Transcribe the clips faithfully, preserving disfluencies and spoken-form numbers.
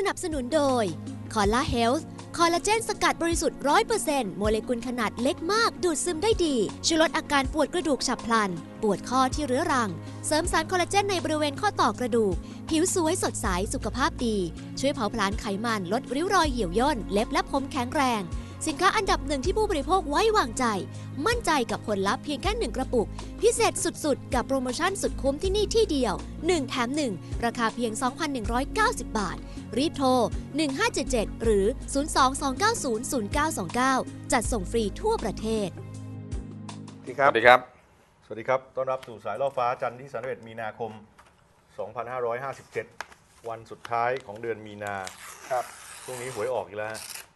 นับสนุนโดยคอลลาเฮลส์คอลลาเจนสกัดบริสุทธิ์ ร้อยเปอร์เซ็นต์ โมเลกุลขนาดเล็กมากดูดซึมได้ดีช่วยลดอาการปวดกระดูกฉับพลันปวดข้อที่เรื้อรังเสริมสารคอลลาเจนในบริเวณข้อต่อกระดูกผิวสวยสดใสสุขภาพดีช่วยเผาผลาญไขมันลดริ้วรอยเหี่ยวย่นเล็บและผมแข็งแรงสินค้าอันดับหนึ่งที่ผู้บริโภคไว้วางใจมั่นใจกับผลลัพธ์เพียงแค่หนึ่งกระปุกพิเศษสุดๆกับโปรโมชั่นสุดคุ้มที่นี่ที่เดียวหนึ่งแถมหนึ่งราคาเพียง สองพันหนึ่งร้อยเก้าสิบ บาทรีบโทรหนึ่งห้าเจ็ดเจ็ดหรือศูนย์ สอง สอง เก้า ศูนย์ ศูนย์ เก้า สอง เก้าจัดส่งฟรีทั่วประเทศสวัสดีครับสวัสดีครับสวัสดีครับต้อนรับสู่สายล่อฟ้าจันทร์ที่สามสิบเอ็ดมีนาคมสองพันห้าร้อยห้าสิบเจ็ดวันสุดท้ายของเดือนมีนาครับช่วงนี้หวยออกอีกแล้ว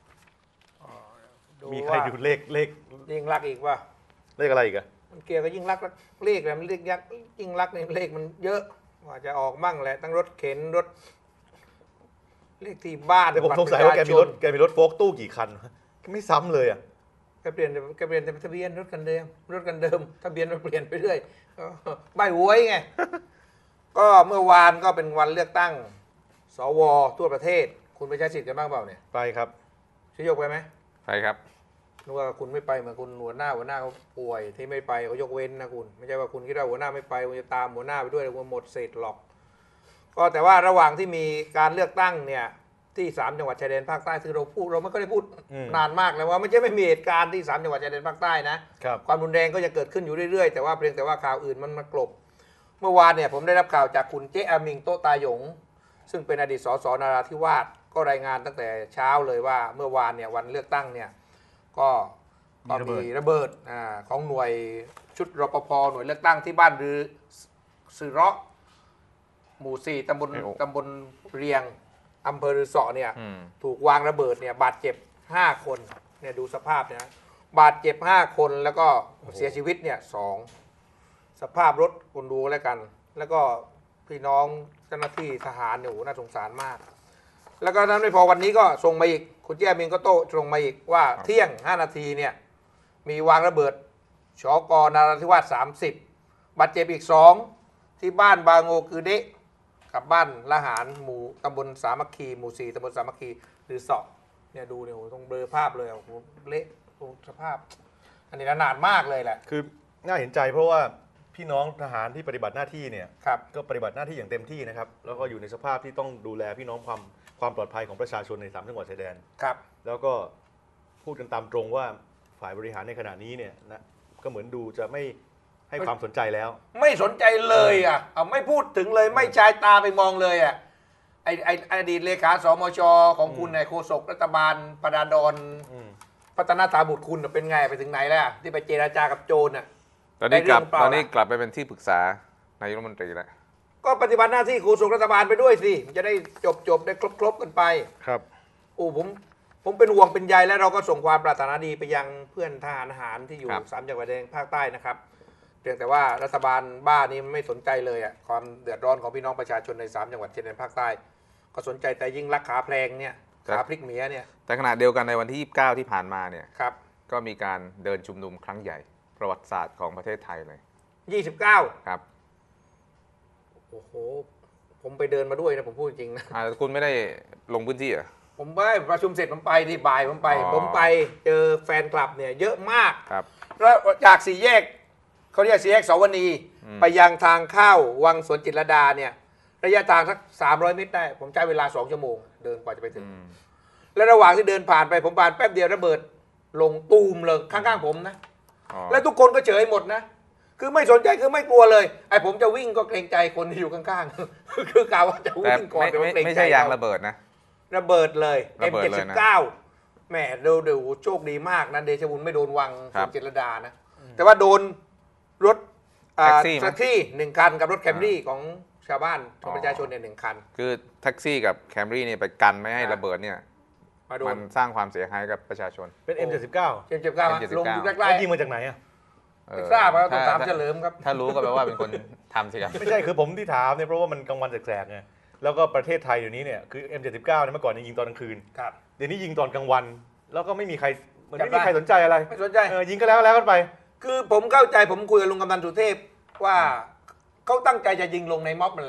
มีใครดูเลขเลขยิ่งรักอีกว่าเลขอะไรอีกอะมันเกี่ยวกับยิ่งรักเลขอะไรมันเลขยักษ์ยิ่งรักในเลขมันเยอะว่าจะออกมั่งแหละตั้งรถเข็นรถเลขที่บ้านแต่ผมสงสัยว่าแกมีรถแกมีรถโฟล์กตู้กี่คันไม่ซ้ำเลยอะแกเปลี่ยนแกเปลี่ยนทะเบียนรถกันเดิมรถกันเดิมทะเบียนมันเปลี่ยนไปเรื่อยใบหวยไงก็เมื่อวานก็เป็นวันเลือกตั้งสวทั่วประเทศคุณไปใช้สิทธิ์กันบ้างเปล่าเนี่ยไปครับช่วยยกไปไหมไปครับนึกว่าคุณไม่ไปเหมือนคุณหัวหน้าหัวหน้าเขาป่วยที่ไม่ไปเขายกเว้นนะคุณไม่ใช่ว่าคุณคิดว่าหัวหน้าไม่ไปคุณจะตามหัวหน้าไปด้วยคุณหมดเศษหรอกก็แต่ว่าระหว่างที่มีการเลือกตั้งเนี่ยที่สามจังหวัดชายแดนภาคใต้ที่เราพูดเราไม่ก็ได้พูดนานมากแล้วว่าไม่ใช่ไม่มีเหตุการณ์ที่สามจังหวัดชายแดนภาคใต้นะความรุนแรงก็จะเกิดขึ้นอยู่เรื่อยๆแต่ว่าเพียงแต่ว่าข่าวอื่นมันมากลบเมื่อวานเนี่ยผมได้รับข่าวจากคุณเจ๊อามิงโตตาหยงซึ่งเป็นอดีตสสนราธิวาสก็รายงานตั้งแต่เช้าเลยว่าเมื่อวานเนี่ยวันเลือกตั้งเนี่ยก็มีระเบิดของหน่วยชุดรปภหน่วยเลือกตั้งที่บ้านรือสือเราะหมู่สี่ตำบลตำบลเรียงอำเภอรือเสาะเนี่ยถูกวางระเบิดเนี่ยบาดเจ็บห้าคนเนี่ยดูสภาพเนี่ยบาดเจ็บห้าคนแล้วก็เสียชีวิตเนี่ยสองสภาพรถคุณดูแล้วกันแล้วก็พี่น้องเจ้าหน้าที่ทหารเนี่ยโหน่าสงสารมากแล้วก็นั้นไม่พอวันนี้ก็ส่งมาอีกคุณเจ้ามิงก็โต้ส่งมาอีกว่าเที่ยงห้านาทีเนี่ยมีวางระเบิดชกนราธิวาสสามสิบบาดเจ็บอีกสองที่บ้านบางโงคือเดะกับบ้านละหารหมู่ตำบลสามัคคีหมู่สี่ตำบลสามัคคีหรือเสาะเนี่ยดูเนี่ยโหต้องเบลอภาพเลยโอ้โหเละสภาพอันนี้นานมากเลยแหละคือน่าเห็นใจเพราะว่าพี่น้องทหารที่ปฏิบัติหน้าที่เนี่ยก็ปฏิบัติหน้าที่อย่างเต็มที่นะครับแล้วก็อยู่ในสภาพที่ต้องดูแลพี่น้องความความปลอดภัยของประชาชนในสามจังหวัดชายแดนครับแล้วก็พูดกันตามตรงว่าฝ่ายบริหารในขณะนี้เนี่ยนะก็เหมือนดูจะไม่ให้ความสนใจแล้วไม่สนใจเลยอ่ะเอาไม่พูดถึงเลยไม่ใช้ตาไปมองเลยอ่ะไอไออดีตเลขาสมชของคุณในโฆษกรัฐบาลปราดอนพัฒนาตาบุตรคุณเป็นไงไปถึงไหนแล้วที่ไปเจราจากับโจรอ่ะตอนนี้กลับตอนนี้กลับไปเป็นที่ปรึกษานายกรัฐมนตรีแล้วก็ปฏิบัติหน้าที่โฆษกรัฐบาลไปด้วยสิจะได้จบจบได้ครบครบกันไปครับโอ้ผมผมเป็นห่วงเป็นใยและเราก็ส่งความปรารถนาดีไปยังเพื่อนทหารทหารที่อยู่สามจังหวัดแดงภาคใต้นะครับเพียงแต่ว่ารัฐบาลบ้านี้ไม่สนใจเลยอ่ะความเดือดร้อนของพี่น้องประชาชนในสามจังหวัดชายแดนภาคใต้ก็สนใจแต่ยิ่งรักขาแพลงเนี่ยขาพลิกเมียเนี่ยแต่ขณะเดียวกันในวันที่ยี่สิบเก้าที่ผ่านมาเนี่ยครับก็มีการเดินชุมนุมครั้งใหญ่ประวัติศาสตร์ของประเทศไทยเลยยี่สิบเก้าครับโอ้โหผมไปเดินมาด้วยนะผมพูดจริงนะอ่าคุณไม่ได้ลงพื้นที่เหรอผมไปประชุมเสร็จผมไปที่บ่ายผมไปผมไปเจอแฟนคลับเนี่ยเยอะมากครับแล้วจากสี่แยกเขาเรียกสี่แยกเสาวณีไปยังทางเข้าวังสวนจิตรลดาเนี่ยระยะทางสักสามร้อยเมตรได้ผมใช้เวลาสองชั่วโมงเดินกว่าจะไปถึงและระหว่างที่เดินผ่านไปผมผ่านแป๊บเดียวระเบิดลงตูมเลยข้างๆผมนะและทุกคนก็เฉยหมดนะคือไม่สนใจคือไม่กลัวเลยไอ้ผมจะวิ่งก็เกรงใจคนที่อยู่ข้างๆคือกล่าวว่าจะวิ่งก่อนแต่ไม่ไม่ใช่ยางระเบิดนะระเบิดเลย เอ็ม เจ็ดสิบเก้า แหมดูดูโชคดีมากนะเดชบุญไม่โดนวังสวนจิตรลดานะแต่ว่าโดนรถแท็กซี่หนึ่งคันกับรถแคมรี่ของชาวบ้านของประชาชนเนี่ยหนึ่งคันคือแท็กซี่กับแคมรี่นี่ไปกันไม่ให้ระเบิดเนี่ยมันสร้างความเสียหายกับประชาชนเป็น เอ็ม เจ็ดสิบเก้าเอ็ม เจ็ดสิบเก้า ลงใกล้ๆยิงมาจากไหนอ่ะไม่ทราบครับต้องถามเฉลิมครับถ้ารู้ก็แปลว่าเป็นคนทำสิครับไม่ใช่คือผมที่ถามเนี่ยเพราะว่ามันกลางวันแสกๆไงแล้วก็ประเทศไทยอยู่นี้เนี่ยคือ เอ็ม เจ็ดสิบเก้า เนี่ยเมื่อก่อนยิงตอนกลางคืนเดี๋ยวนี้ยิงตอนกลางวันแล้วก็ไม่มีใครมันไม่มีใครสนใจอะไรไม่สนใจยิงก็แล้วแล้วกันไปคือผมเข้าใจผมคุยกับลุงกำนันสุเทพว่าเขาตั้งใจจะยิงลงในม็อบมันแหละ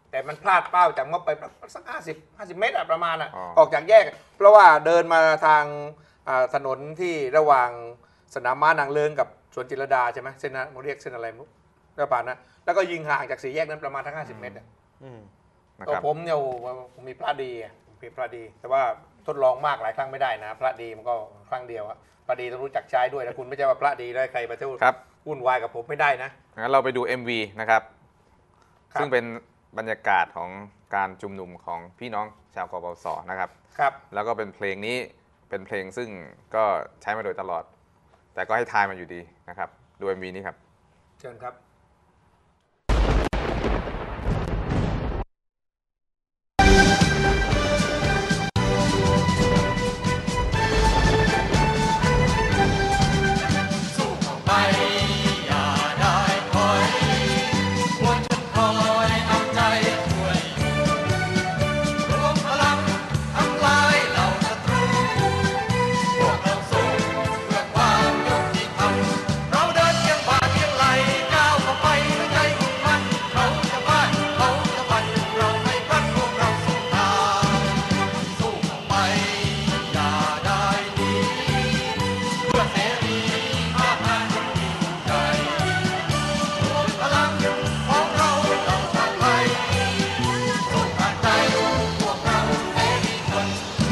แต่มันพลาดเป้าจากม็อบไปสักห้าสิบห้าสิบเมตรอะประมาณอะอ๋อออกจากแยก เพราะว่าเดินมาทางอ่าถนนที่ระหว่างสนามม้านางเลิงกับสวนจิรดาใช่ไหมเส้นนั้นผมเรียกเส้นอะไรไม่รู้แล้วป่านนะแล้วก็ยิงห่างจากสี่แยกนั้นประมาณทั้งห้าสิบเมตรอะอืมนะตัวครับผมเนี่ยโอ้โหผมมีพระดีอะผมมีพระดี แต่ว่าทดลองมากหลายครั้งไม่ได้นะ พระดีมันก็ครั้งเดียวอะพระดีต้องรู้จักใช้ด้วยนะคุณไม่ใช่ว่าพระดีได้ใครมาเที่ยวครับวุ่นวายกับผมไม่ได้นะงั้นเราไปดู เอ็ม วี นะครับครับซึ่งเป็นบรรยากาศของการชุมนุมของพี่น้องชาวกปปสนะครับครับแล้วก็เป็นเพลงนี้เป็นเพลงซึ่งก็ใช้มาโดยตลอด แต่ก็ให้ทายมาอยู่ดีนะครับดู เอ็ม วี นี้ครับเชิญครับเราเดินเคียงบ่าเคียงไหลก้าวเข้าไปด้วยใจมุ่งมั่นเขาจะบ้านเขาจะฝันเราไม่พลัดพวกเราสู้ตายสู้เข้าไปอย่าได้หนีเพื่อเสรีภาพอันยิ่งใหญ่รวมพลังของเราเราชาวไทยสู้ขาดใจพวกเราเสรีชน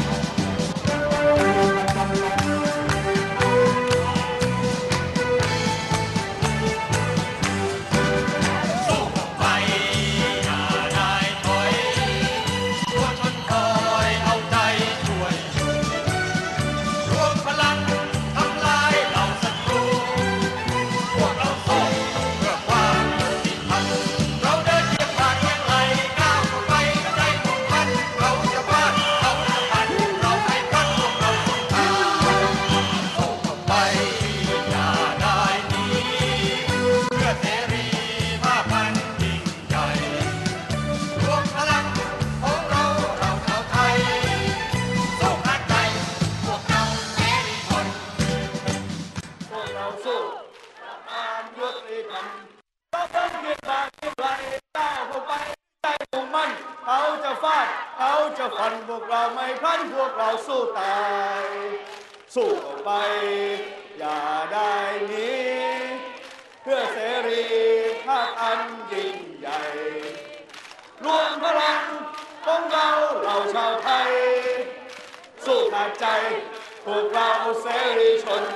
สู้ไปอย่าได้ถอยตัวชนคอยเอาใจช่วยรวมพลังทำลายเหล่าศัตรูพวกเราสู้เพื่อความยุติธรรมเราเดินเคียงบ่าเคียงไหลก้าวเข้าไปใจมุ่งมั่นเราจะบ้านเราจะฝันเราไม่พลัดพวกเราสู้ตายสู้ไปอย่าได้หนีเพื่อเสรีภาพอันยิ่งใหญ่รวมพลังของเราเราชาวไทยสู้ขาดใจพวกเราเสรีชนพวกเราสู้ความยุติธรรมเราเดินเคียงบ่าเคียงไหลก้าวเข้าไปใจมุ่งมั่นเขาจะฟาดเขาจะฟันพวกเราไม่พลันพวกเราสู้ตายสู้เข้าไปอย่าได้หนีเพื่อเสรีภาพอันยิ่งใหญ่ รวมพลังของเราเราชาวไทย สู้ขาดใจพวกเราเสรีชน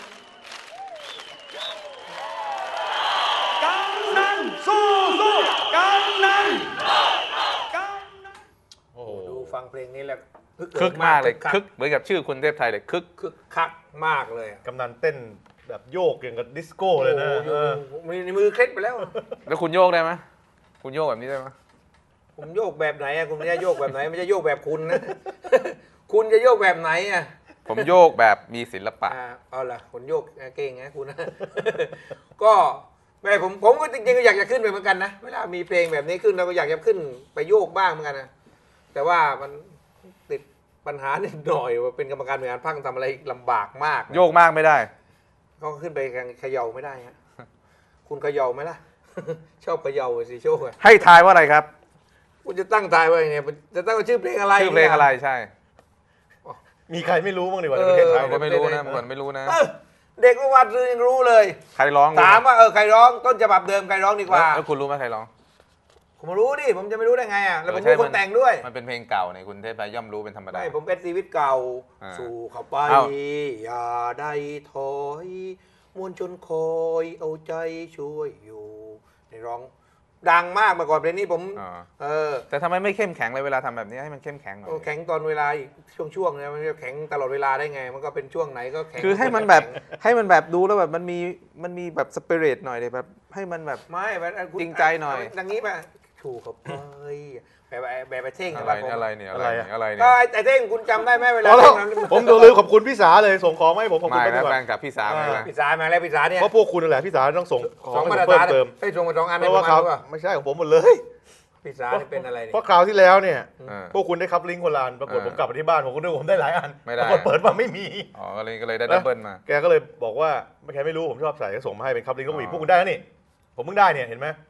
กำนันสู้สู้กำนันกำนันโอ้โหดูฟังเพลงนี้แล้วคึกมากเลยคึคึกเหมือนกับชื่อคุณเทพไทยเลยคึกคึกคักมากเลยอะกำนันเต้นแบบโยกอย่างกับดิสโก้เลยนะโอ้โหเออมีในมือเคล็ดไปแล้วแล้วคุณโยกได้ไหมคุณโยกแบบนี้ได้ไหมผมโยกแบบไหนอะคุณไม่ใช่โยกแบบไหนไม่ใช่โยกแบบคุณนะ คุณจะโยกแบบไหนอะผมโยกแบบมีศิลปะอ่าเอาล่ะคนโยกเก่งนะคุณนะ ก็แม่ผมผมก็จริงๆก็อยากจะขึ้นไปเหมือนกันนะเวลามีเพลงแบบนี้ขึ้นเราก็อยากจะขึ้นไปโยกบ้างเหมือนกันนะแต่ว่ามันติดปัญหานิดหน่อยว่าเป็นกรรมการบริหารพรรคทำอะไรลำบากมากโยกมากไม่ได้ก็ขึ้นไปเขย่าไม่ได้ฮะ คุณเขย่าไหมล่ะ ชอบเขย่าสิโชคอะให้ทายว่าอะไรครับคุณจะตั้งทายว่าไงจะตั้งชื่อเพลงอะไรชื่อเพลงอะไรใช่มีใครไม่รู้บ้างดีกว่าเอในอประเทศไทยเราก็ไม่รู้นะบางคนไม่รู้นะเออเด็กเมื่อวานซื้อยังรู้เลยใครร้องถามว่าเออใครร้องต้นฉบับเดิมใครร้องดีกว่าแล้วคุณรู้ไหมใครร้องผมรู้ดิผมจะไม่รู้ได้ไงอ่ะแล้วผมเออใช่รู้คนแต่งด้วยมันเป็นเพลงเก่าเนี่ยคุณเทพไทยย่อมรู้เป็นธรรมดาไม่ผมเป็นชีวิตเก่าอ่าสู่เข้าไปเอ้าอย่าได้ถอยมวลชนคอยเอาใจช่วยอยู่ในร้องดังมากมาก่อนเพลงนี้ผมอ๋อเออแต่ทำไมไม่เข้มแข็งเลยเวลาทำแบบนี้ให้มันเข้มแข็งหน่อยแข็งตอนเวลาอีกช่วงๆเนี่ยมันจะแข็งตลอดเวลาได้ไง มันก็เป็นช่วงไหนก็แข็งคือให้มันแบบให้มันแบบดูแล้วแบบมันมีมันมีแบบสปิริตหน่อยเลยแบบให้มันแบบไม่แบบคุณจริงใจหน่อยดังนี้ป่ะถูกเข้าไปแบบแบบแบบเท่งอะไรผมอะไรเนี่ยอะไรเนี่ยอะไรเนี่ก็ยไอ้เท่งคุณจำได้ไหมเวลาพอแล้วเท่งนั้นผมตัวลืมขอบคุณพี่สาเลยส่งของมาให้ผมขอบคุณไม่มากนะดีกแฟว่านกับพี่สาวอ่าไม่นะพิซซ่ามาแล้วพิซซ่าเนี่ยเพราะพวกคุณนั่นแหละพี่สาต้องส่งขสออง งให้มาผตรมเพิ่ฐาม นเติมให้ส่งมาสองอันเพราะว่าในคราวประมาณไม่ใช่ของผมหมดเลยพิซซ่านี่เป็นอะไรเนี่ยเพราะคราวที่แล้วเนี่ยอ่าพวกคุณได้คัพลิงก์คนละอันปรากฏอ่าผมกลับไปที่บ้านผมก็นึกว่าผมได้หลายอันไม่ได้ปรากฏเปิดมาไม่มีอ๋อก็เลยก็เลยได้ดับเบิลมาแกก็เลยบอกว่าไม่ใครไม่รู้ผมชอบใส่ก็ส่งมาให้เป็นคัพลิงก์ต้องมีอ๋อพวกคุณได้แล้วนี่ผมเพิ่งได้เนี่ยเห็นไหม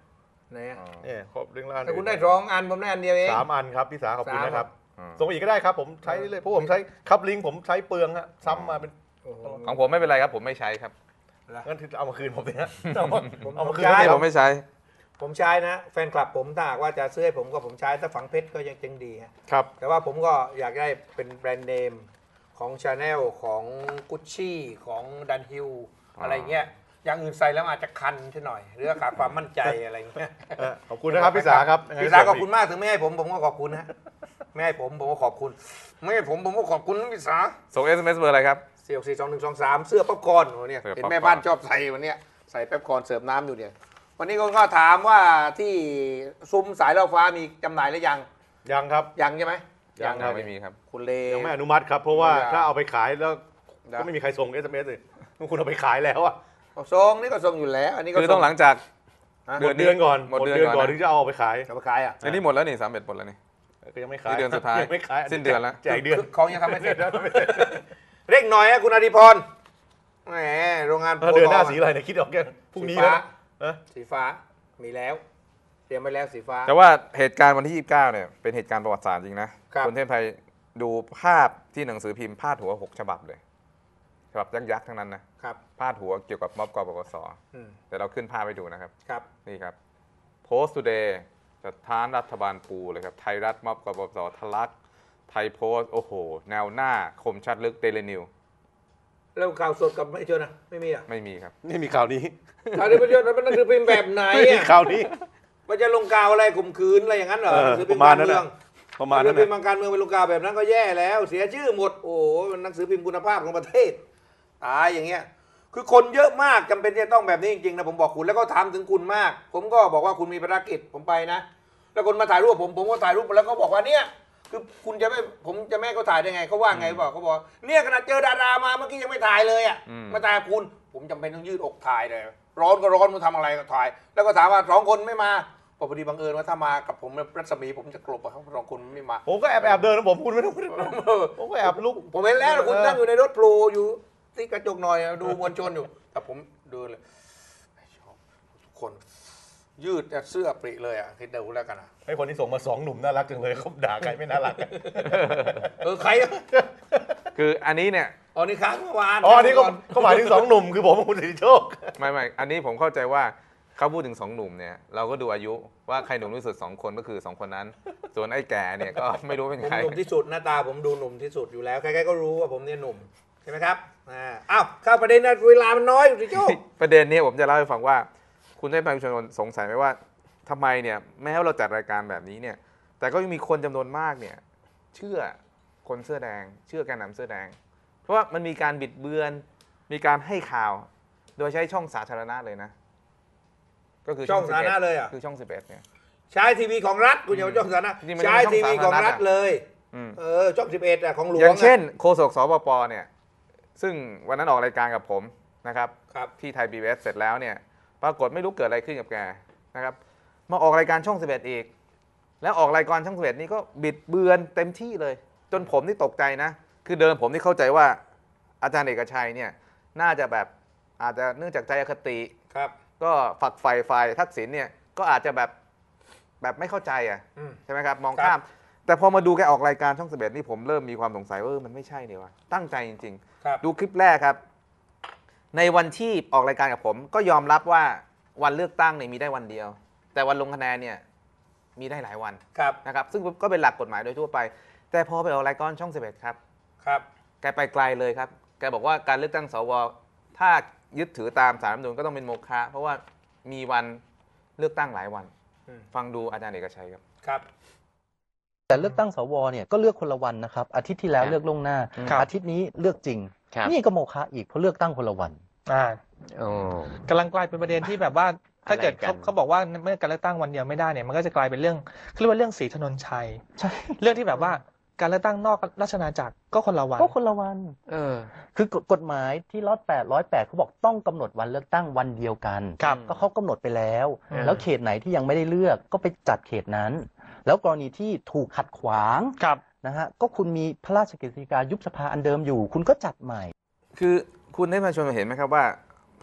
ไหนอะเนี่ยครบเรื่องล่าแต่คุณได้สองอันผมได้อันเดียวเองสามอันครับพี่สาขอบคุณสามนะครับอืมส่งอีกก็ได้ครับผมใช้เลยเพราะผมใช้คัพลิงก์ผมใช้เปลืองฮะซ้ำมาเป็นโอ้โหของผมไม่เป็นไรครับผมไม่ใช้ครับงั้นเอามาคืนผมเนี่ยเอามาผมเอามาคืนใช้ไม่ผผม มไม่ใช้ผมใช้นะแฟนคลับผมถ้าหากว่าจะซื้อให้ผมก็ผมใช้ถ้าฝังเพชรก็ยังยังดีฮะครับแต่ว่าผมก็อยากได้เป็นแบรนด์เนมของ Chanel ของ Gucci ของดันฮิลอ๋อออะไรเงี้ยอย่างอื่นใส่แล้วอาจจะคันใช่หน่อย หรือขาดความมั่นใจอะไรเงี้ยเออขอบคุณนะครับพี่สาครับยังไงพี่สาส่งขอบคุณมากถึงไม่ให้ผมผมก็ขอบคุณนะไม่ให้ผมผมก็ขอบคุณ ไม่ให้ผมผมก็ขอบคุณนะพี่สาส่ง เอส เอ็ม เอส เบอร์อะไรครับเสี่ยวสี่สองหนึ่งสองสามเสื้อป๊อปคอร์นโอ้เนี่ยเสื้อเห็นป๊อปคอร์นแม่บ้านชอบใส่วันเนี้ยใส่แป๊บคอร์นเสิร์ฟน้ำอยู่เนี่ยวันนี้คนก็ถามว่าที่ซุ้มสายล่อฟ้ามีจำหน่ายหรือยังยังครับยังใช่ไหมยังครับไม่มีครับคุณเลยังไม่อนุมัติครับ เพราะว่าไม่ได้ถ้าเอาไปขายแล้วได้ก็ไม่มีใครส่ง เอส เอ็ม เอส เลยคุณเอาไปขายแล้วอะทรงนี่ก็ทรงอยู่แล้ว อันนี้ก็คือต้องหลังจากฮะหมดเดือนก่อนหมดเดือนก่อนนะถึงจะเอาไปขายจะมาขายอ่ะอันนี้หมดแล้วนี่สามเอ็ดหมดแล้วนี่ก็ยังไม่ขายนี่เดือนสุดท้ายงไม่ขายสิ้นเดือนแล้วแจกเดือนคือของยังทำไม่เสร็จเร่งหน่อยนะคุณอดิพรแหมโรงงานถ้าเดือนหน้าสีอะไรเนี่ยคิดออกแค่พรุ่งนี้สีฟ้าแล้วนะสีฟ้ามีแล้วเตรียมไว้แล้วสีฟ้าแต่ว่าเหตุการณ์วันที่ ยี่สิบเก้า เนี่ยเป็นเหตุการณ์ประวัติศาสตร์จริงนะครับ ณเทพไทยดูภาพที่หนังสือพิมพ์พาดหัวหกฉบับเลยฉบับยักษ์ๆทั้งนั้นนะครับพาดหัวเกี่ยวกับม็อบกปปสอืมเดี๋ยวเราขึ้นภาพให้ดูนะครับครับนี่ครับ Post Today สถานรัฐบาลปูเลยครับไทยรัฐม็อบกปปสทะลักไทยโพสต์โอ้โห แนวหน้าคมชัดลึกเดลินิวแล้วข่าวสดกับไม่เจอนะไม่มีอ่ะไม่มีครับนี่มีข่าวนี้ข่าวที่ประโยชน์มันคือพิมพ์แบบไหนไม่มีอ่ะข่าวนี้มันจะลงกาวอะไรข่มขืนอะไรอย่างนั้นเหรอเออหรือเป็นประมาณการนั้นเมืน่ะองประมาณนั้นหอเป็นนะบางการเมืองเป็นลงกาวแบบนั้นก็แย่แล้ว เสียชื่อหมดโอ้โหหนังสือพิมพ์คุณภาพของประเทศตายอย่างเงี้ยคือคนเยอะมากจำเป็นจะต้องแบบนี้จริงๆนะผมบอกคุณแล้วก็ถามถึงคุณมาก ผมก็บอกว่าคุณมีภารกิจผมไปนะ แล้วคนมาถ่ายรูปผมผมก็ถ่ายรูปแล้วก็บอกว่าเนี่ยคือคุณจะไม่ผมจะไม่ให้เขาถ่ายได้ไงเขาว่าไงบอกเขาบอกเนี่ยขนาดเจอดารามาเมื่อกี้ยังไม่ถ่ายเลยอ่ะอืมมาถ่ายกับคุณผมจำเป็นต้องยืดอกถ่ายเลยร้อนก็ร้อนมึงทำอะไรก็ถ่าย แล้วก็ถามว่าสองคนไม่มาพอพอดีบังเอิญว่าถ้ามากับผมรัศมีผมจะกลบอะครับสองคนไม่มาผมก็แอบแอบเดินนะผมคุณไม่ต้องผมก็แอบลุกผมเห็นแล้วเออคุณนั่งอยู่ในรถโผล่อยู่ที่กระจกหน่อยดูมวลชนอยู่ แต่ผมดูเลยไม่ชอบทุกคนยืดเสื้อปริเลยอ่ะคิดดูแล้วกันอ่ะไอ้คนที่ส่งมาสองหนุ่มน่ารักจังเลยเขาด่าใครไม่น่ารักเออใครอะคืออันนี้เนี่ยอ๋อนี่ค้างเมื่อวานอ๋ออันนี้ก็เขาหมายถึงสองหนุ่มคือผมกับคุณสิริโชคไม่ไม่อันนี้ผมเข้าใจว่าเขาพูดถึงสองหนุ่มเนี่ยเราก็ดูอายุว่าใครหนุ่มที่สุดสองคนก็คือสองคนนั้น ส่วนไอ้แก่เนี่ยก็ไม่รู้เป็นผมใครหนุ่มที่สุดหน้าตาผมดูหนุ่มที่สุดอยู่แล้วใครๆก็รู้ว่าผมเนี่ยหนุ่มใช่ไหมครับอ่าอ้าวเข้าประเด็นนะเวลามันน้อยอยู่ที่โจ้ประเด็นนี้ผมจะเล่าให้ฟังว่า คุณได้ไปชนสงสัยไหมว่าทำไมเนี่ยแม้ว่าเราจัดรายการแบบนี้เนี่ยแต่ก็ยังมีคนจำนวนมากเนี่ยเชื่อคนเสื้อแดง เชื่อแกนนำเสื้อแดง เพราะว่ามันมีการบิดเบือน มีการให้ข่าว โดยใช้ช่องสาธารณะเลยนะ ก็คือช่องสาธารณะเลยอ่ะคือช่องสิบเอ็ดเนี่ยใช้ทีวีของรัฐคุณอย่าว่าช่องสาธารณะจริงๆมันใช้เป็นช่องทีวีของสาธารณะรัฐเลยอืมเออช่องสิบเอ็ดอะของหลวงอย่างเช่นะโฆษกสปปเนี่ย ซึ่งวันนั้นออกรายการกับผมนะครับครับที่ไทย พี บี เอส เสร็จแล้วเนี่ยปรากฏไม่รู้เกิดอะไรขึ้นกับแกนะครับมาออกรายการช่องสิบเอ็ดอีก แล้วออกรายการช่องสิบเอ็ดนี่ก็บิดเบือนเต็มที่เลย จนผมนี่ตกใจนะ คือเดิมผมนี่เข้าใจว่าอาจารย์เอกชัยเนี่ยน่าจะแบบอาจจะเนื่องจากใจอคติครับก็ฝักใฝ่ฝ่ายทักษิณเนี่ยก็อาจจะแบบแบบไม่เข้าใจอ่ะอืมใช่ไหมครับมองครับข้าม แต่พอมาดูแกออกรายการช่องสิบเอ็ดนี่ผมเริ่มมีความสงสัยว่าเออมันไม่ใช่เนี่ยวะตั้งใจจริงครับๆ ดูคลิปแรกครับ ในวันที่ออกรายการกับผม ก็ยอมรับว่าวันเลือกตั้งเนี่ยมีได้วันเดียว แต่วันลงคะแนนเนี่ยมีได้หลายวันครับนะครับซึ่งก็เป็นหลักกฎหมายโดยทั่วไป แต่พอไปออกรายการช่องสิบเอ็ดครับครับแกไปไกลเลยครับ แกบอกว่าการเลือกตั้งสวถ้ายึดถือตามสารรัฐธรรมนูญก็ต้องเป็นโมฆะเพราะว่ามีวันเลือกตั้งหลายวันอืมฟังดูอาจารย์เอกชัยครับครับแต่เลือกตั้งสวเนี่ยก็เลือกคนละวันนะครับอาทิตย์ที่แล้วครับเลือกล่วงหน้าครับอาทิตย์นี้เลือกจริงครับนี่ก็โมฆะอีกเพราะเลือกตั้งคนละวันอ่าโอ้กำลังกลายเป็นประเด็นที่แบบว่าถ้าเกิดอะไรกัเขานเขาบอกว่าเมื่อการเลือกตั้งวันเดียวไม่ได้เนี่ยมันก็จะกลายเป็นเรื่องเขาเรียกว่าเรื่องศรีถนนชัยใช่เรื่องที่แบบว่าการเลือกตั้งนอกราชอาณาจักรก็คนละวันก็คนละวันเออคือกฎกฎหมายที่ร้อยแปดร้อยแปดเขาบอกต้องกำหนดวันเลือกตั้งวันเดียวกันครับก็เขากำหนดไปแล้วอืมแล้วเขตไหนที่ยังไม่ได้เลือกก็ไปจัดเขตนั้น แล้วกรณีที่ถูกขัดขวางครับนะฮะก็คุณมีพระราชกฤษฎีกายุบสภาอันเดิมอยู่ คุณก็จัดใหม่คือคุณได้มาชวนมาเห็นไหมครับว่า พ